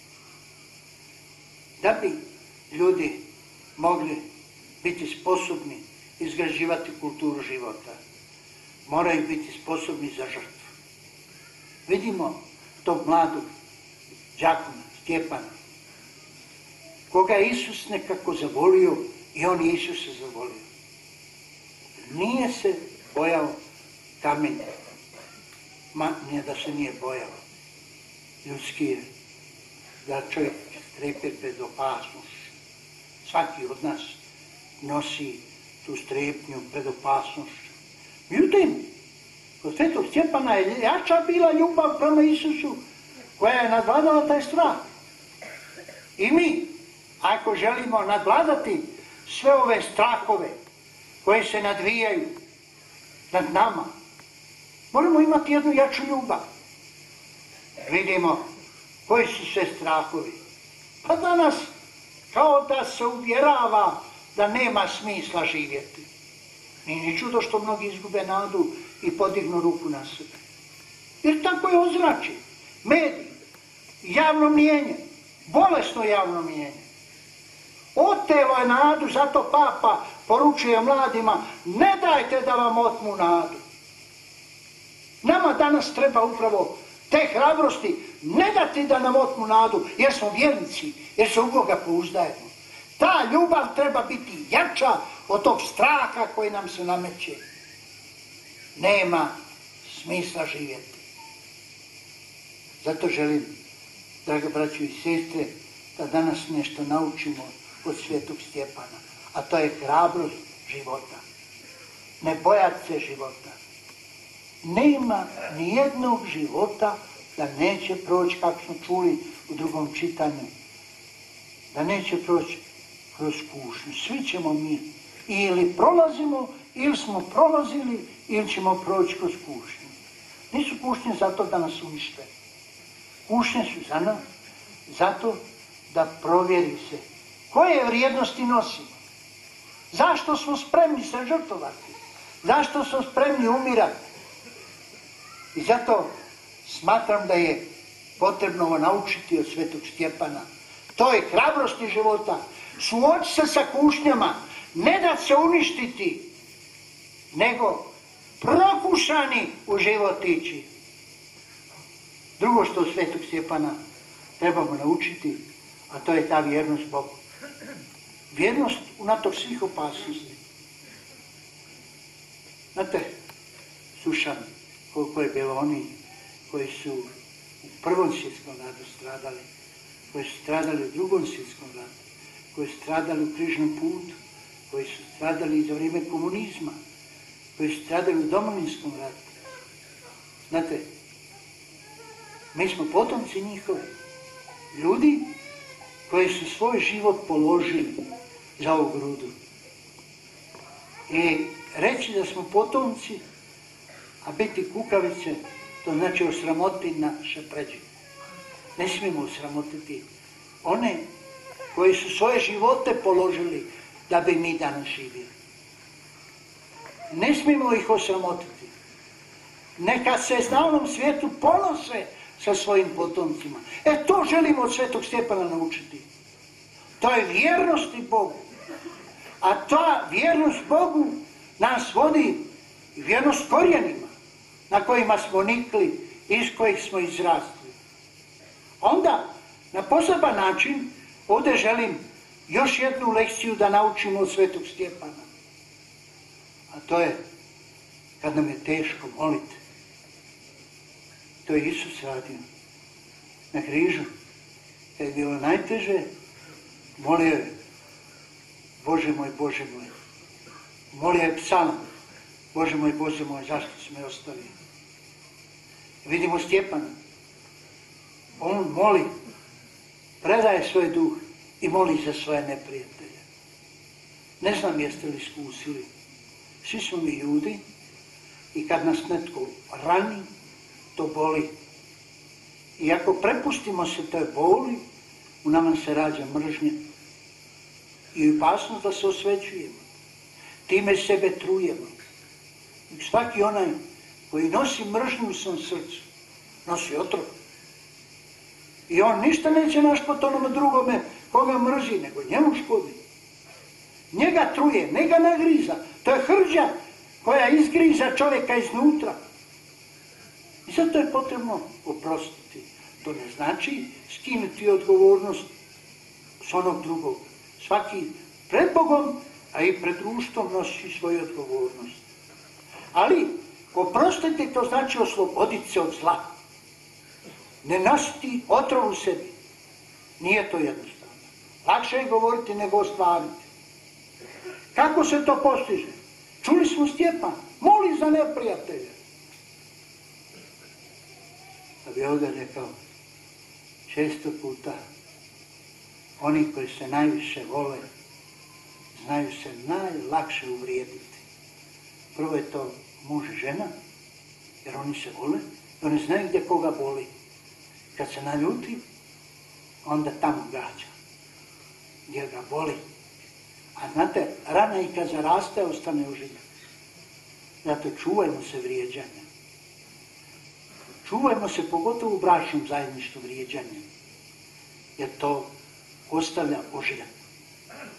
Da bi ljudi mogli biti sposobni izgrađivati kulturu života, moraju biti sposobni za žrtvu. Vidimo tog mladog đakona, Stjepana, koga je Isus nekako zavolio i on je Isusa zavolio. Nije se bojao kamenja, ma nije da se nije bojao. Ljudski je da čovjek strepe pred opasnošću. Svaki od nas nosi tu strepnju pred opasnošću. Međutim, kod Svetog Stjepana je jača bila ljubav prema Isusu koja je nadvladala taj strah. I mi, ako želimo nadvladati sve ove strahove koje se nadvijaju nad nama, moramo imati jednu jaču ljubav. Vidimo koji su sve strahovi. Pa danas kao da se uvjerava da nema smisla živjeti. Nije ni čudo što mnogi izgube nadu i podignu ruku na sebe. Jer tako je ozračje, mediji, javno mnijenje, bolesno javno mnijenje. Otelo je nadu, zato papa poručuje mladima, ne dajte da vam otmu nadu. Nama danas treba upravo te hrabrosti, ne dati da nam otmu nadu, jer smo vjernici, jer se u Boga pouzdajemo. Ta ljubav treba biti jača od tog straha koji nam se nameće. Nema smisla živjeti. Zato želim, draga braćo i sestre, da danas nešto naučimo od Svetog Stjepana, a to je hrabrost života. Ne bojati se života. Nema nijednog života da neće proći, kako smo čuli u drugom čitanju, da neće proći kroz kušnju. Svi ćemo mi ili prolazimo, ili smo prolazili, ili ćemo proći kroz kušnju. Nisu kušnje zato da nas unište. Kušnje su za nas, zato da provjeri se koje vrijednosti nosimo. Zašto smo spremni se žrtvovati? Zašto smo spremni umirati? I zato smatram da je potrebno ovo naučiti od Svetog Stjepana. To je hrabrosti života. Suoči se sa kušnjama, ne da se uništiti, nego prokušani u život ići. Drugo što od Svetog Stjepana trebamo naučiti, a to je ta vjernost Bogu. Vjernost unatoč svih opasnosti. Znate, slušam koliko je bilo oni koji su u Prvom svjetskom ratu stradali, koji su stradali u Drugom svjetskom ratu, koji su stradali u križnom putu, koji su stradali za vrijeme komunizma, koji su stradali u Domovinskom ratu. Znate, mi smo potomci njihovi, ljudi koji su svoj život položili za ovu grudu. I reći da smo potomci, a biti kukavice, to znači osramotiti naše pređe. Ne smijemo osramotiti one koji su svoje živote položili da bi mi danas živjeli. Ne smijemo ih osramotiti. Neka se na ovom svijetu ponose sa svojim potomcima. E to želimo od Svetog Stjepana naučiti. To je vjernost i Bogu. A ta vjernost Bogu nas vodi i vjernost korijenima na kojima smo nikli, iz kojih smo izrasli. Onda, na poseban način, ovdje želim još jednu lekciju da naučimo od Svetog Stjepana. A to je kad nam je teško moliti. To je Isus radio na križu. Kad je bilo najteže, molio je, Bože moj, Bože moj. Molio je psalam, Bože moj, Bože moj, zašto si me ostavio? Vidimo Stjepana. On moli, predaje svoj duh i moli za svoje neprijatelje. Ne znam jeste li iskusili. Svi smo mi ljudi i kad nas netko rani, to boli. I ako prepustimo se toj boli, u nama se rađa mržnja i opasnost da se osvećujemo. Time sebe trujemo. I svaki onaj koji nosi mržnju u svom srcu, nosi otrov. I on ništa neće našpot onome drugome koga mrzi, nego njemu škodi. Njega truje, ne ga nagriza. To je hrđa koja izgriza čovjeka iznutra. I zato je potrebno oprostiti. To ne znači skinuti odgovornost s onog drugog. Svaki pred Bogom, a i pred društvom nosi svoju odgovornost. Ali oprostiti to znači osloboditi se od zla. Ne nositi otrov u sebi. Nije to jednostavno. Lakše je govoriti nego ostvariti. Kako se to postiže? Čuli smo Stjepan, moli za neprijatelje. Da bi ovdje rekao, često puta oni koji se najviše vole, znaju se najlakše uvrijediti. Prvo je to muž i žena, jer oni se vole, i oni znaju gdje koga boli. Kad se naljuti, onda tamo gađa, gdje ga boli. A znate, rana i kad zaraste, ostane u žilju. Zato čuvajmo se vrijeđanja. Čuvajmo se pogotovo u bračnom zajedništvu vrijeđanja, jer to ostavlja ožiljak.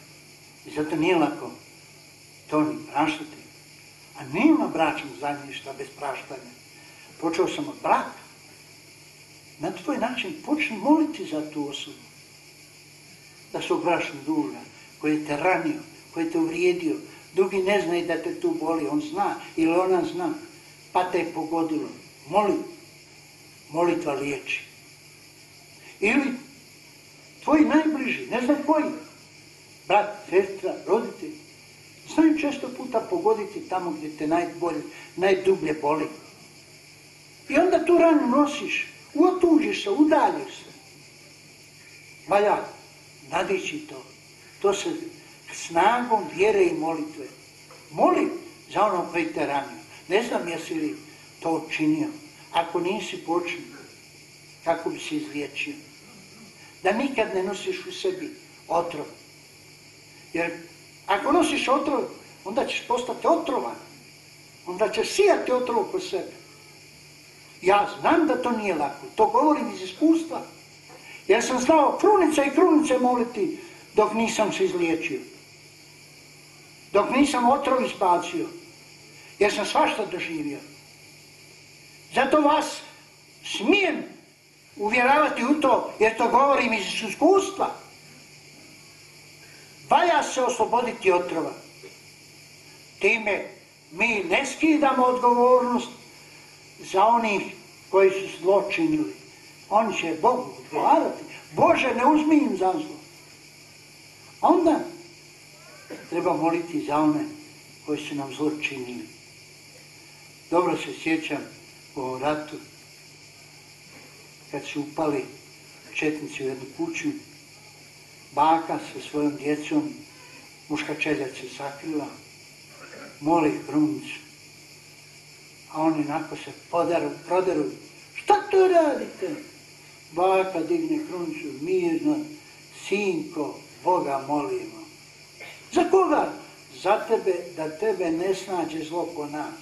I zato nije lako to ni praštati. A nema bračnog zajedništva bez praštanja. Počeo sam od braka. Na tvoj način počni moliti za tu osobu. Da svog bračnog duga, koji te ranio, koji te uvrijedio, drugi ne znaju da te tu boli, on zna ili ona zna, pa te je pogodilo. Moli. Molitva liječi. Ili tvoji najbliži, ne znam koji, brat, sestra, roditelj, znaju često puta pogoditi tamo gdje te najbolje, najdublje boli. I onda tu ranu nosiš, otuđiš se, udaljiš se. Valja nadići to. To se snagom vjere i molitve. Moli za ono koji te ranio. Ne znam jesi li to učinio. Ako nisi, počni. Kako bi se izliječio. Da nikad ne nosiš u sebi otrov. Jer ako nosiš otrov, onda ćeš postati otrovan. Onda ćeš sijati otrov po sebi. Ja znam da to nije lako. To govorim iz iskustva. Jer sam znao krunice i krunice moliti dok nisam se izliječio. Dok nisam otrov izbacio. Jer sam svašta doživio. Zato vas smijem uvjeravati u to, jer to govorim iz iskustva. Valja se osloboditi otrova. Time mi ne skidamo odgovornost za onih koji su zlo činili. Oni će Bogu odgovarati. Bože, ne uzmi im za zlo. Onda treba moliti za one koji su nam zlo činili. Dobro se sjećam o ratu, kad su upali četnici u jednu kuću, baka sa svojom djecom, muška čeljad se sakrila, moli krunicu. A oni onako se podaru, proderu. Šta to radite? Baka digne krunicu mirno, sinko, Boga molimo. Za koga? Za tebe, da tebe ne snađe zlo po nas.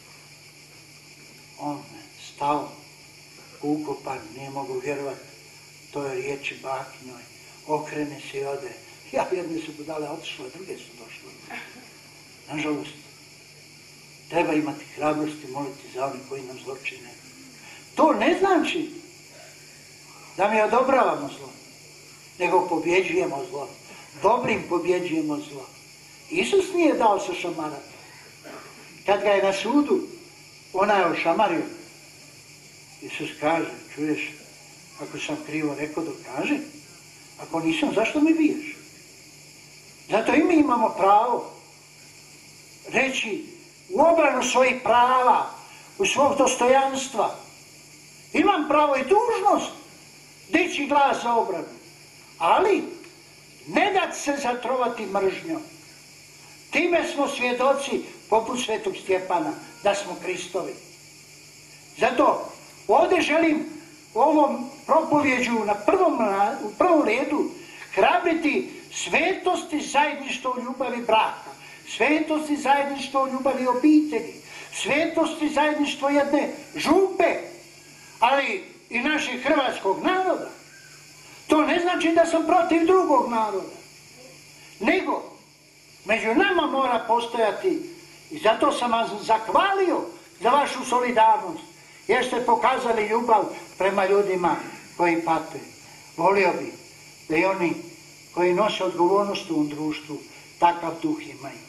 On stao, ukopan, nije mogu vjerovati toj riječi bakinjoj. Okrene se i ode. Ja, jedne su budale otišle, druge su došle. Nažalost, treba imati hrabrosti moliti za oni koji nam zlo čine. To ne znači da mi odobravamo zlo, nego pobjeđujemo zlo. Dobrim pobjeđujemo zlo. Isus nije dao se šamarati. Kad ga je na sudu, ona je ošamario. Isus kaže, čuješ, ako sam krivo rekao, dokaži. Ako nisam, zašto me biješ? Zato i mi imamo pravo reći u obranu svojih prava, u svog dostojanstva. Imam pravo i dužnost dići glas za obranu. Ali ne dat se zatrovati mržnjom. Time smo svjedoci, poput svetog Stjepana, da smo Kristovi. Zato ovdje želim ovom propovjeđu na prvom, u prvom redu hrabriti svetosti zajedništva u ljubavi braka, svetosti zajedništva u ljubavi obitelji, svetosti zajedništva jedne župe, ali i našeg hrvatskog naroda. To ne znači da sam protiv drugog naroda, nego među nama mora postojati, i zato sam vas zahvalio za vašu solidarnost, jer ste pokazali ljubav prema ljudima koji pate. Volio bi da i oni koji nose odgovornost u ovom društvu takav duh imaju.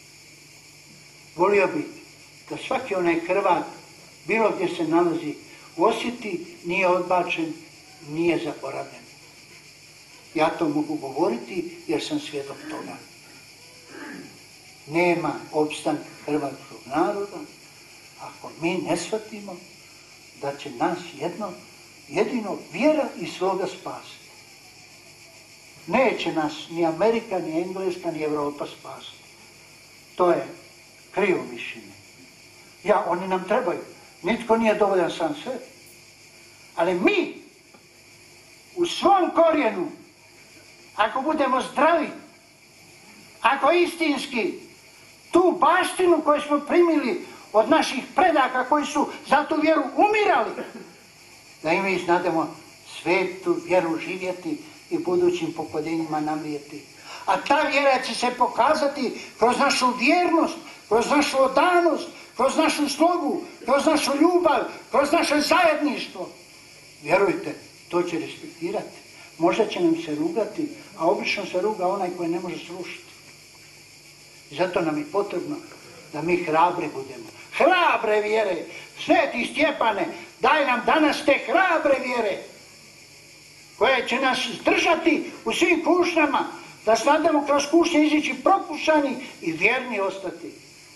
Volio bi da svaki onaj Hrvat, bilo gdje se nalazi, osjeti, nije odbačen, nije zaboravljen. Ja to mogu govoriti jer sam svjedok toga. Nema opstanka hrvatskog naroda ako mi ne shvatimo da će nas jedno, jedino vjera i sloga spasiti. Neće nas ni Amerika, ni Engleska, ni Europa spasiti. To je krivo mišljenje. Ja, oni nam trebaju. Nitko nije dovoljan sam sve. Ali mi u svom korijenu, ako budemo zdravi, ako istinski tu baštinu koju smo primili od naših predaka koji su za tu vjeru umirali, da i mi znademo svetu vjeru živjeti i budućim pokoljenjima namrijeti. A ta vjera će se pokazati kroz našu vjernost, kroz našu odanost, kroz našu slogu, kroz našu ljubav, kroz naše zajedništvo. Vjerujte, to će respektirati. Možda će nam se rugati, a obično se ruga onaj koji ne može slušati. I zato nam je potrebno da mi hrabre budemo. Hrabre vjere. Sveti Stjepane, daj nam danas te hrabre vjere koje će nas zdržati u svim kušnjama, da snademo kroz kušnje izići prokušani i vjerni ostati.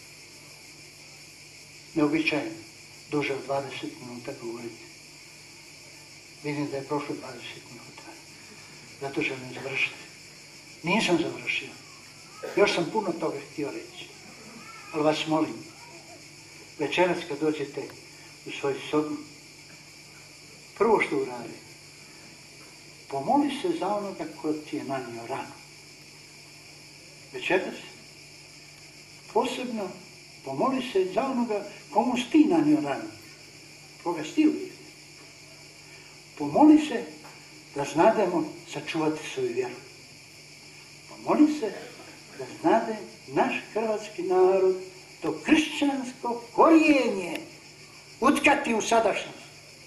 Neobičajno, duže od dvadeset minuta govoriti. Vidim da je prošlo dvadeset minuta. Zato želim završiti. Nisam završio. Još sam puno toga htio reći. Ali vas molim, večeras kad dođete u svoju sobu, prvo što uradi, pomoli se za onoga ko ti je nanio ranu. Večeras, posebno, pomoli se za onoga komu si ti nanio ranu. Koga si ti uvijek. Pomoli se da znademo sačuvati svoju vjeru. Pomoli se da znade naš hrvatski narod to kršćansko korijenje utkati u sadašnjost.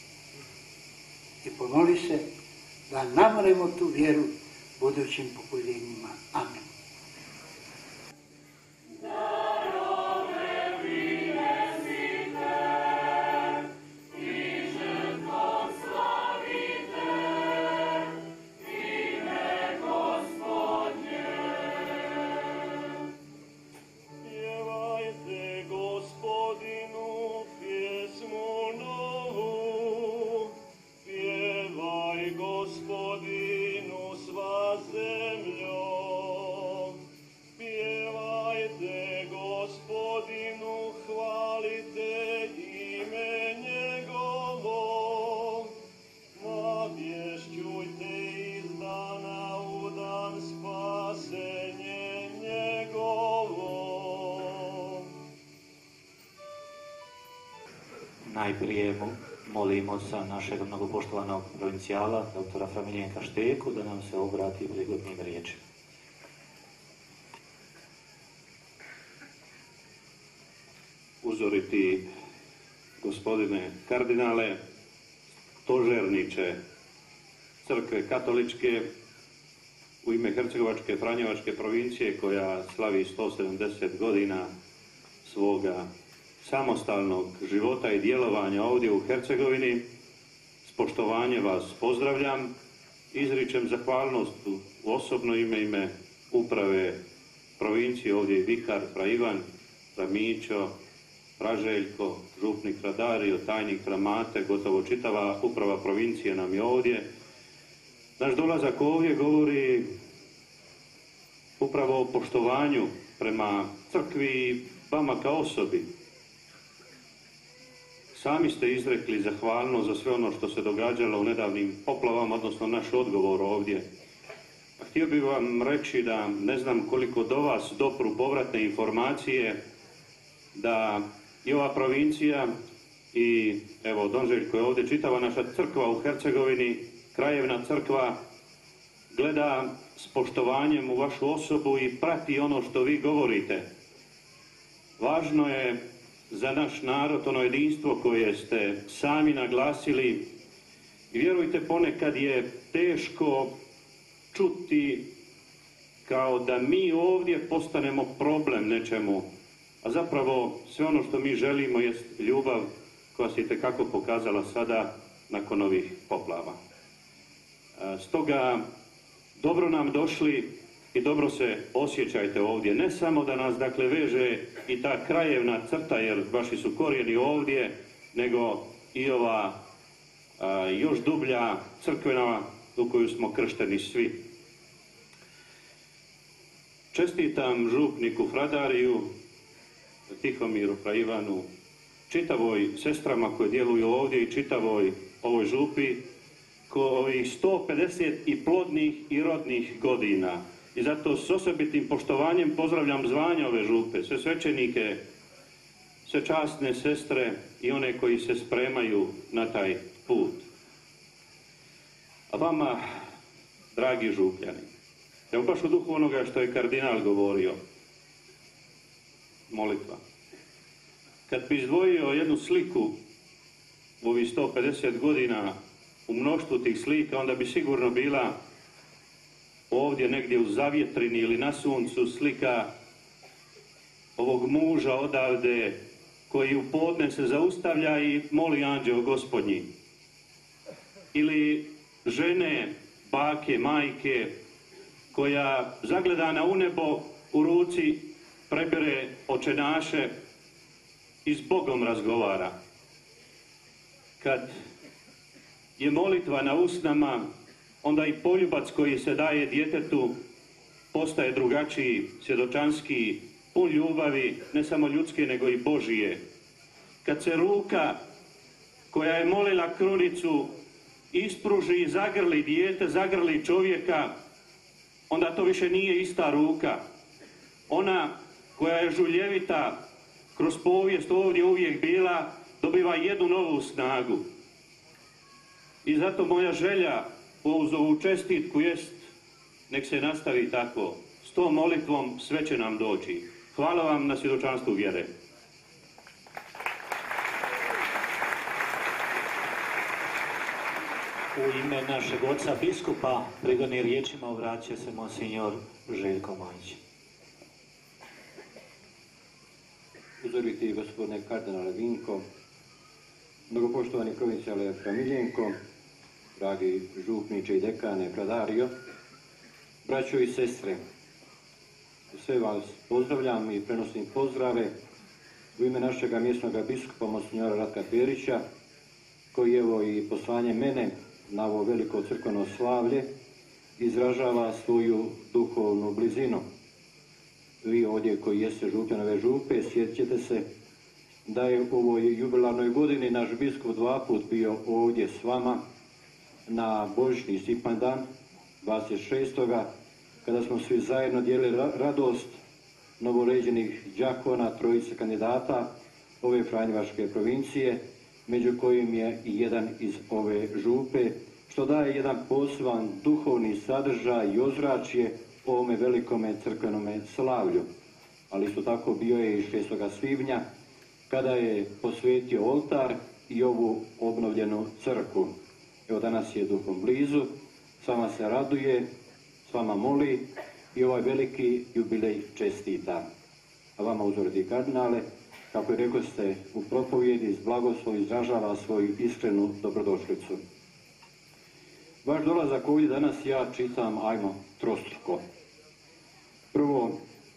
I pomoli se da namremo tu vjeru budućim pokoljenjima. Amen. Najprije molimo sa našeg mnogopoštovanog provincijala, doktora Fra Miljenka Šteku, da nam se obrati prigodnim riječima. Uzoriti gospodine kardinale, stožerniče crkve katoličke, u ime Hercegovačke Franjevačke provincije koja slavi sto sedamdeset godina svoga samostalnog života i djelovanja ovdje u Hercegovini, s poštovanjem vas pozdravljam, izričem zahvalnost u osobno ime, ime uprave provincije, ovdje i vikar Fra Ivan, Fra Mićo, Fra Željko, župnik Fra Dario, tajnik Fra Mate, gotovo čitava uprava provincije nam je ovdje. Naš dolazak ovdje govori upravo o poštovanju prema crkvi i vama kao osobi. Sami ste izrekli zahvalnost za sve ono što se događalo u nedavnim poplavama, odnosno naš odgovor ovdje. A htio bih vam reći da ne znam koliko do vas dopru povratne informacije da i ova provincija i evo Don Željko je ovdje, čitava naša crkva u Hercegovini, krajevna crkva, gleda s poštovanjem u vašu osobu i prati ono što vi govorite. Važno je za naš narod ono jedinstvo koje ste sami naglasili i vjerujte, ponekad je teško čuti kao da mi ovdje postanemo problem nečemu, a zapravo sve ono što mi želimo jest ljubav koja se itekako pokazala sada nakon ovih poplava. Stoga dobro nam došli i dobro se osjećajte ovdje. Ne samo da nas dakle veže i ta krajevna crta, jer vaši su korijeni ovdje, nego i ova a, još dublja crkvena u koju smo kršteni svi. Čestitam župniku Fra Dariju, Tihomiru, Fra Ivanu, čitavoj sestrama koje djeluju ovdje i čitavoj ovoj župi, ovih sto pedeset i plodnih i rodnih godina. I zato s osobitim poštovanjem pozdravljam zvanja ove župe, sve svećenike, sve časne sestre i one koji se spremaju na taj put. A vama, dragi župljani, Evo baš u duhu onoga što je kardinal govorio. Molitva. Kad bi izdvojio jednu sliku u ovih sto pedeset godina u mnoštvu tih slika, onda bi sigurno bila ovdje negdje u zavjetrini ili na suncu slika ovog muža odavde koji u podne se zaustavlja i moli anđeo Gospodnji. Ili žene, bake, majke koja zagledana u nebo u ruci prebere očenaše i s Bogom razgovara. Kad je molitva na usnama, onda i poljubac koji se daje djetetu postaje drugačiji, svjedočanskiji, pun ljubavi, ne samo ljudske nego i Božije. Kad se ruka koja je molila krunicu ispruži i zagrli dijete, zagrli čovjeka, onda to više nije ista ruka. Ona koja je žuljevita kroz povijest ovdje uvijek bila, dobiva jednu novu snagu. I zato moja želja uz ovu čestitku jest nek se nastavi tako. S tom molitvom sve će nam doći. Hvala vam na svjedočanstvu vjere. U ime našeg oca biskupa prigodnim riječima obraća se monsinjor Željko Majić. Uzoriti gospodine kardinale Vinko, mnogopoštovani provincijale Miljenko, dragi župniče i dekane Pradario, braćo i sestre, sve vas pozdravljam i prenosim pozdrave u ime našega mjesnog biskupa monsinjora Ratka Perića, koji evo i poslanje mene na ovo veliko crkveno slavlje izražava svoju duhovnu blizinu. Vi ovdje koji jeste župljanove župe, sjetit ćete se da je u ovoj jubilarnoj godini naš biskup dva put bio ovdje s vama na božićni stipandan dvadeset šestoga kada smo svi zajedno dijelili radost novoređenih đakona, trojice kandidata ove franjevačke provincije, među kojim je i jedan iz ove župe, što daje jedan poseban duhovni sadržaj i ozračje ovome velikome crkvenome slavlju. Ali isto tako bio je i šestoga svibnja kada je posvetio oltar i ovu obnovljenu crkvu. Evo danas je duhom blizu, s vama se raduje, s vama moli i ovaj veliki jubilej čestita. A vama uzoriti kardinale, kako je rekli ste u propovjedi, s blagoslov izražava svoju iskrenu dobrodošlicu. Vaš dolazak ovdje danas ja čitam, ajmo, trostruko. Prvo,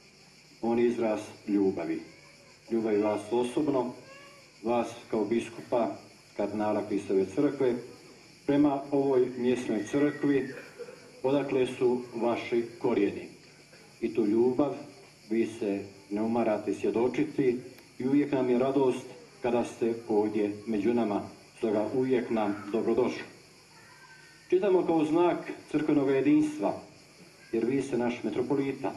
on je izraz ljubavi. Ljubavi vas osobno, vas kao biskupa, kardinala Kristove crkve, prema ovoj mjesnoj crkvi, odakle su vaši korijeni. I tu ljubav vi se ne umarate svjedočiti i uvijek nam je radost kada ste ovdje među nama, stoga uvijek nam dobrodošli. Čitamo kao znak crkvenog jedinstva, jer vi ste naš metropolita.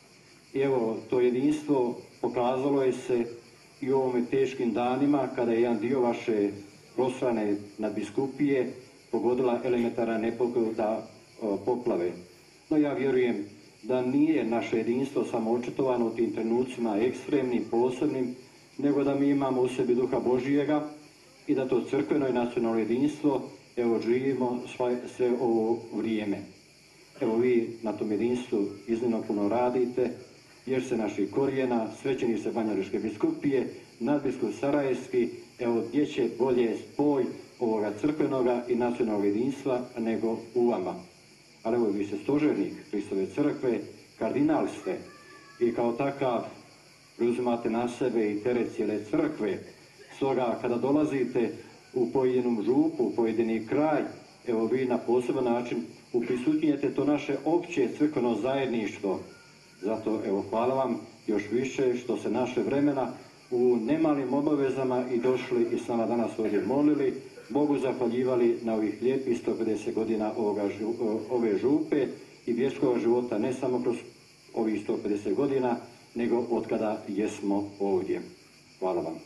I evo, to jedinstvo pokazalo je se i u ovome teškim danima kada je jedan dio vaše prostrane nadbiskupije pogodila elementarna nepogoda poplave. No ja vjerujem da nije naše jedinstvo samo očitovano u tim trenucima ekstremnim, posebnim, nego da mi imamo u sebi duha Božijega i da to crkveno i nacionalno jedinstvo evo živimo sve, sve ovo vrijeme. Evo vi na tom jedinstvu iznimno puno radite, jer se naših korijena, svećenice Banjalučke biskupije, nadbiskup Sarajevski, evo gdje će bolje spoj ovoga crkvenoga i nacionalnog jedinstva nego u vama. Ali evo vi ste stožernik Kristove crkve, kardinal ste i kao takav preuzimate na sebe i teret cijele crkve. Stoga kada dolazite u pojedinom župu, u pojedini kraj, evo vi na poseban način uprisutnjujete to naše opće crkveno zajedništvo. Zato evo hvala vam još više što se naše vremena u nemalim obavezama i došli i s nama danas ovdje molili, Bogu zahvaljivali na ovih lijepih sto pedeset godina ovoga, ove župe i vjerskog života, ne samo kroz ovih sto pedeset godina, nego od kada jesmo ovdje. Hvala vam.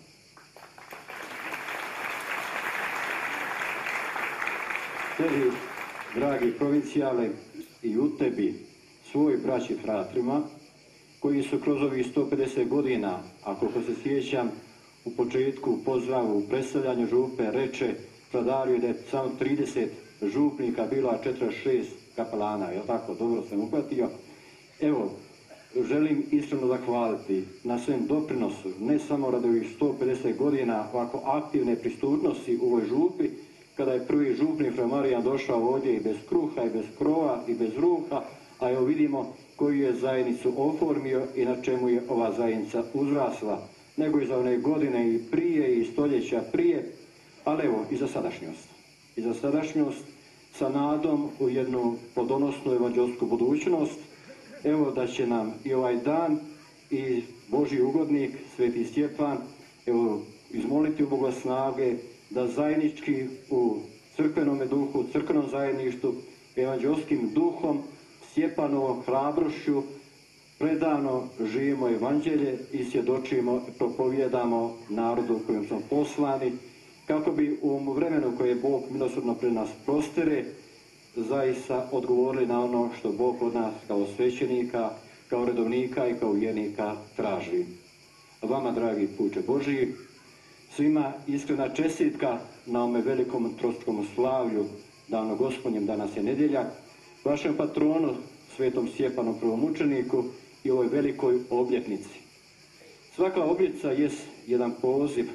Tebi, dragi provincijale, i u tebi svoj braći fratrima, koji su kroz ovih sto pedeset godina, a koliko se sjećam, u početku pozdravu, u predstavljanju župe, reče Fradario da je samo trideset župnika bilo, a četrdeset šest kapelana, je li tako, dobro sam uhvatio. Evo, želim iskreno zahvaliti na svem doprinosu, ne samo radi ovih sto pedeset godina ovako aktivne pristupnosti u ovoj župi, kada je prvi župnik fra Marijan došao ovdje i bez kruha, i bez krova, i bez ruha, a evo vidimo koju je zajednicu oformio i na čemu je ova zajednica uzrasla, nego i za one godine i prije i stoljeća prije, ali evo i za sadašnjost. I za sadašnjost sa nadom u jednu plodonosnu evanđelsku budućnost, evo da će nam i ovaj dan i Božji ugodnik, Sveti Stjepan, evo izmoliti u Boga snage da zajednički u crkvenom duhu, crkvenom zajedništvu, evanđelskim duhom, Stjepanovom hrabrošću, predano živimo evanđelje i svjedočimo, propovijedamo narodu kojim smo poslani, kako bi u ovom vremenu koje Bog milosrdno pred nas prostere, zaista odgovorili na ono što Bog od nas kao svećenika, kao redovnika i kao vjernika traži. Vama, dragi puče Božiji, svima iskrena čestitka na ome velikom trostrukom slavlju, dano Gospodnjem, danas je nedjelja, vašem patronu, svetom Stjepanu prvomučeniku i ovoj velikoj obljetnici. Svaka obljetnica jest jedan poziv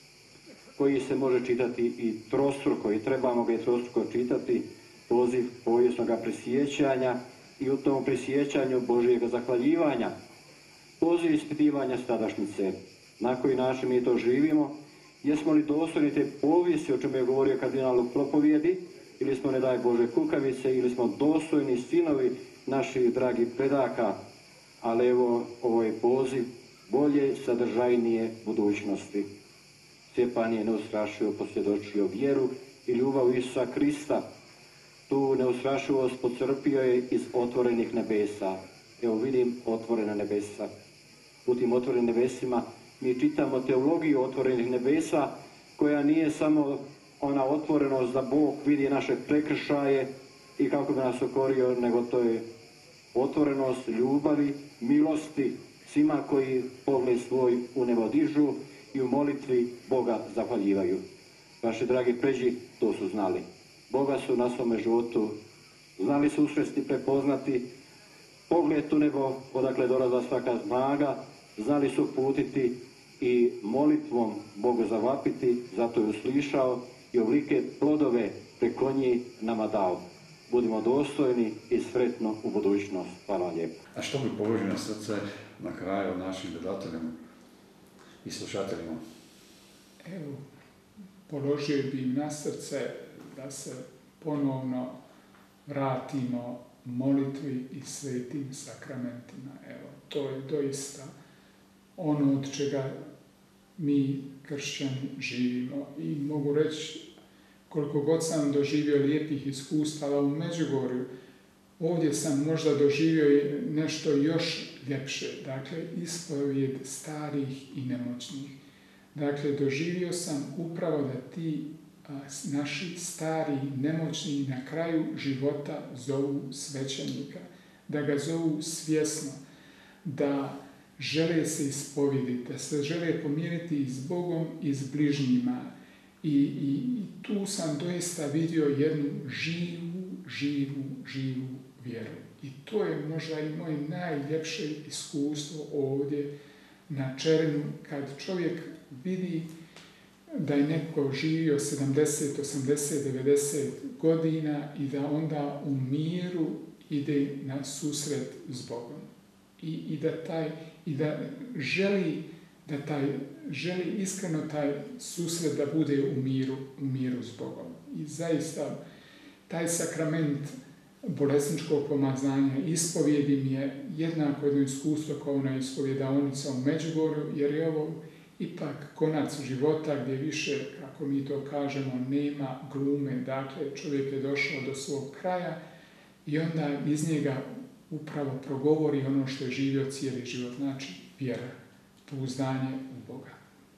koji se može čitati i trostruko i trebamo ga i trostruko čitati, poziv povijesnog prisjećanja i u tom prisjećanju Božjega zahvaljivanja, poziv ispitivanja sadašnjice, na koji način mi to živimo, jesmo li dostojni te povijesti o čemu je govorio kardinal u propovijedi, ili smo, ne daj Bože, kukavice, ili smo dostojni sinovi naših dragih predaka, ali evo, ovo je poziv bolje, sadržajnije budućnosti. Stjepan je neustrašivo posvjedočio vjeru i ljubav Isusa Krista. Tu neustrašivost pocrpio je iz otvorenih nebesa. Evo vidim otvorena nebesa. U tim otvorenim nebesima mi čitamo teologiju otvorenih nebesa, koja nije samo ona otvorenost da Bog vidi naše prekršaje i kako bi nas okorio, nego to je otvorenost ljubavi, milosti svima koji pogled svoj u nebo dižu i u molitvi Boga zahvaljivaju. Vaši dragi pređi to su znali. Boga su na svome životu znali susresti, prepoznati, pogled u nebo odakle dolaza svaka snaga, znali su putiti i molitvom Bogu zavapiti, zato je uslišao i ovolike plodove preko njih nama dao. Budimo dostojni i sretno u budućnost. Hvala vam lijepo. A što bi položio na srce na kraju našim gledateljima i slušateljima? Evo, položio bi im na srce da se ponovno vratimo molitvi i svetim sakramentima. Evo, to je doista ono od čega mi kršćani živimo. I mogu reći, koliko god sam doživio lijepih iskustava u Međugorju, ovdje sam možda doživio nešto još ljepše, dakle, ispovijed starih i nemoćnih. Dakle, doživio sam upravo da ti a, naši stari, nemoćni na kraju života zovu svećenika, da ga zovu svjesno, da žele se ispoviditi, da se žele pomiriti i s Bogom i s bližnjima. I, i, i tu sam doista vidio jednu živu, živu, živu vjeru. I to je možda i moje najljepše iskustvo ovdje na Čerinu, kad čovjek vidi da je neko živio sedamdeset, osamdeset, devedeset godina i da onda u miru ide na susret s Bogom. I, i da taj, i da želi da taj, želi iskreno taj susret da bude u miru, u miru s Bogom. I zaista taj sakrament bolesničkog pomazanja, ispovijedi mi je jednako jedno iskustvo kao ona ispovjedaonica u Međugorju, jer je ovo ipak konac života gdje više, kako mi to kažemo, nema glume. Dakle, čovjek je došao do svog kraja i onda iz njega upravo progovori ono što je živio cijeli život, znači vjera, pouzdanje u Boga.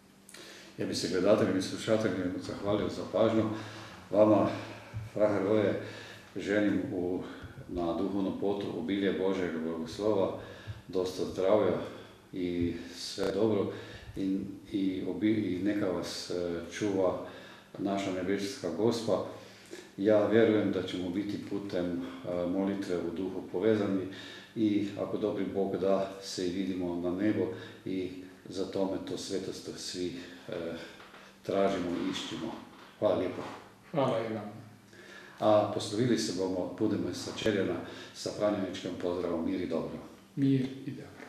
Ja bih se gledateljima i slušateljima zahvalio za pažnju. Vama, fraher Roje, želim u na duhovnom putu obilje Božeg blagoslova, dosta zdravlja i sve dobro i, i, obi, i neka vas čuva naša nebeska Gospa. Ja vjerujem da ćemo biti putem molitve u duhu povezani i ako dobri Bog da se i vidimo na nebo i za tome to svetostvo svi e, tražimo i išćimo. Hvala lijepo. Hvala i vam. A poslovili se bomo, budemo sa Čerjana sa Franjaničkim pozdravom mir i dobro. Mir i dobro.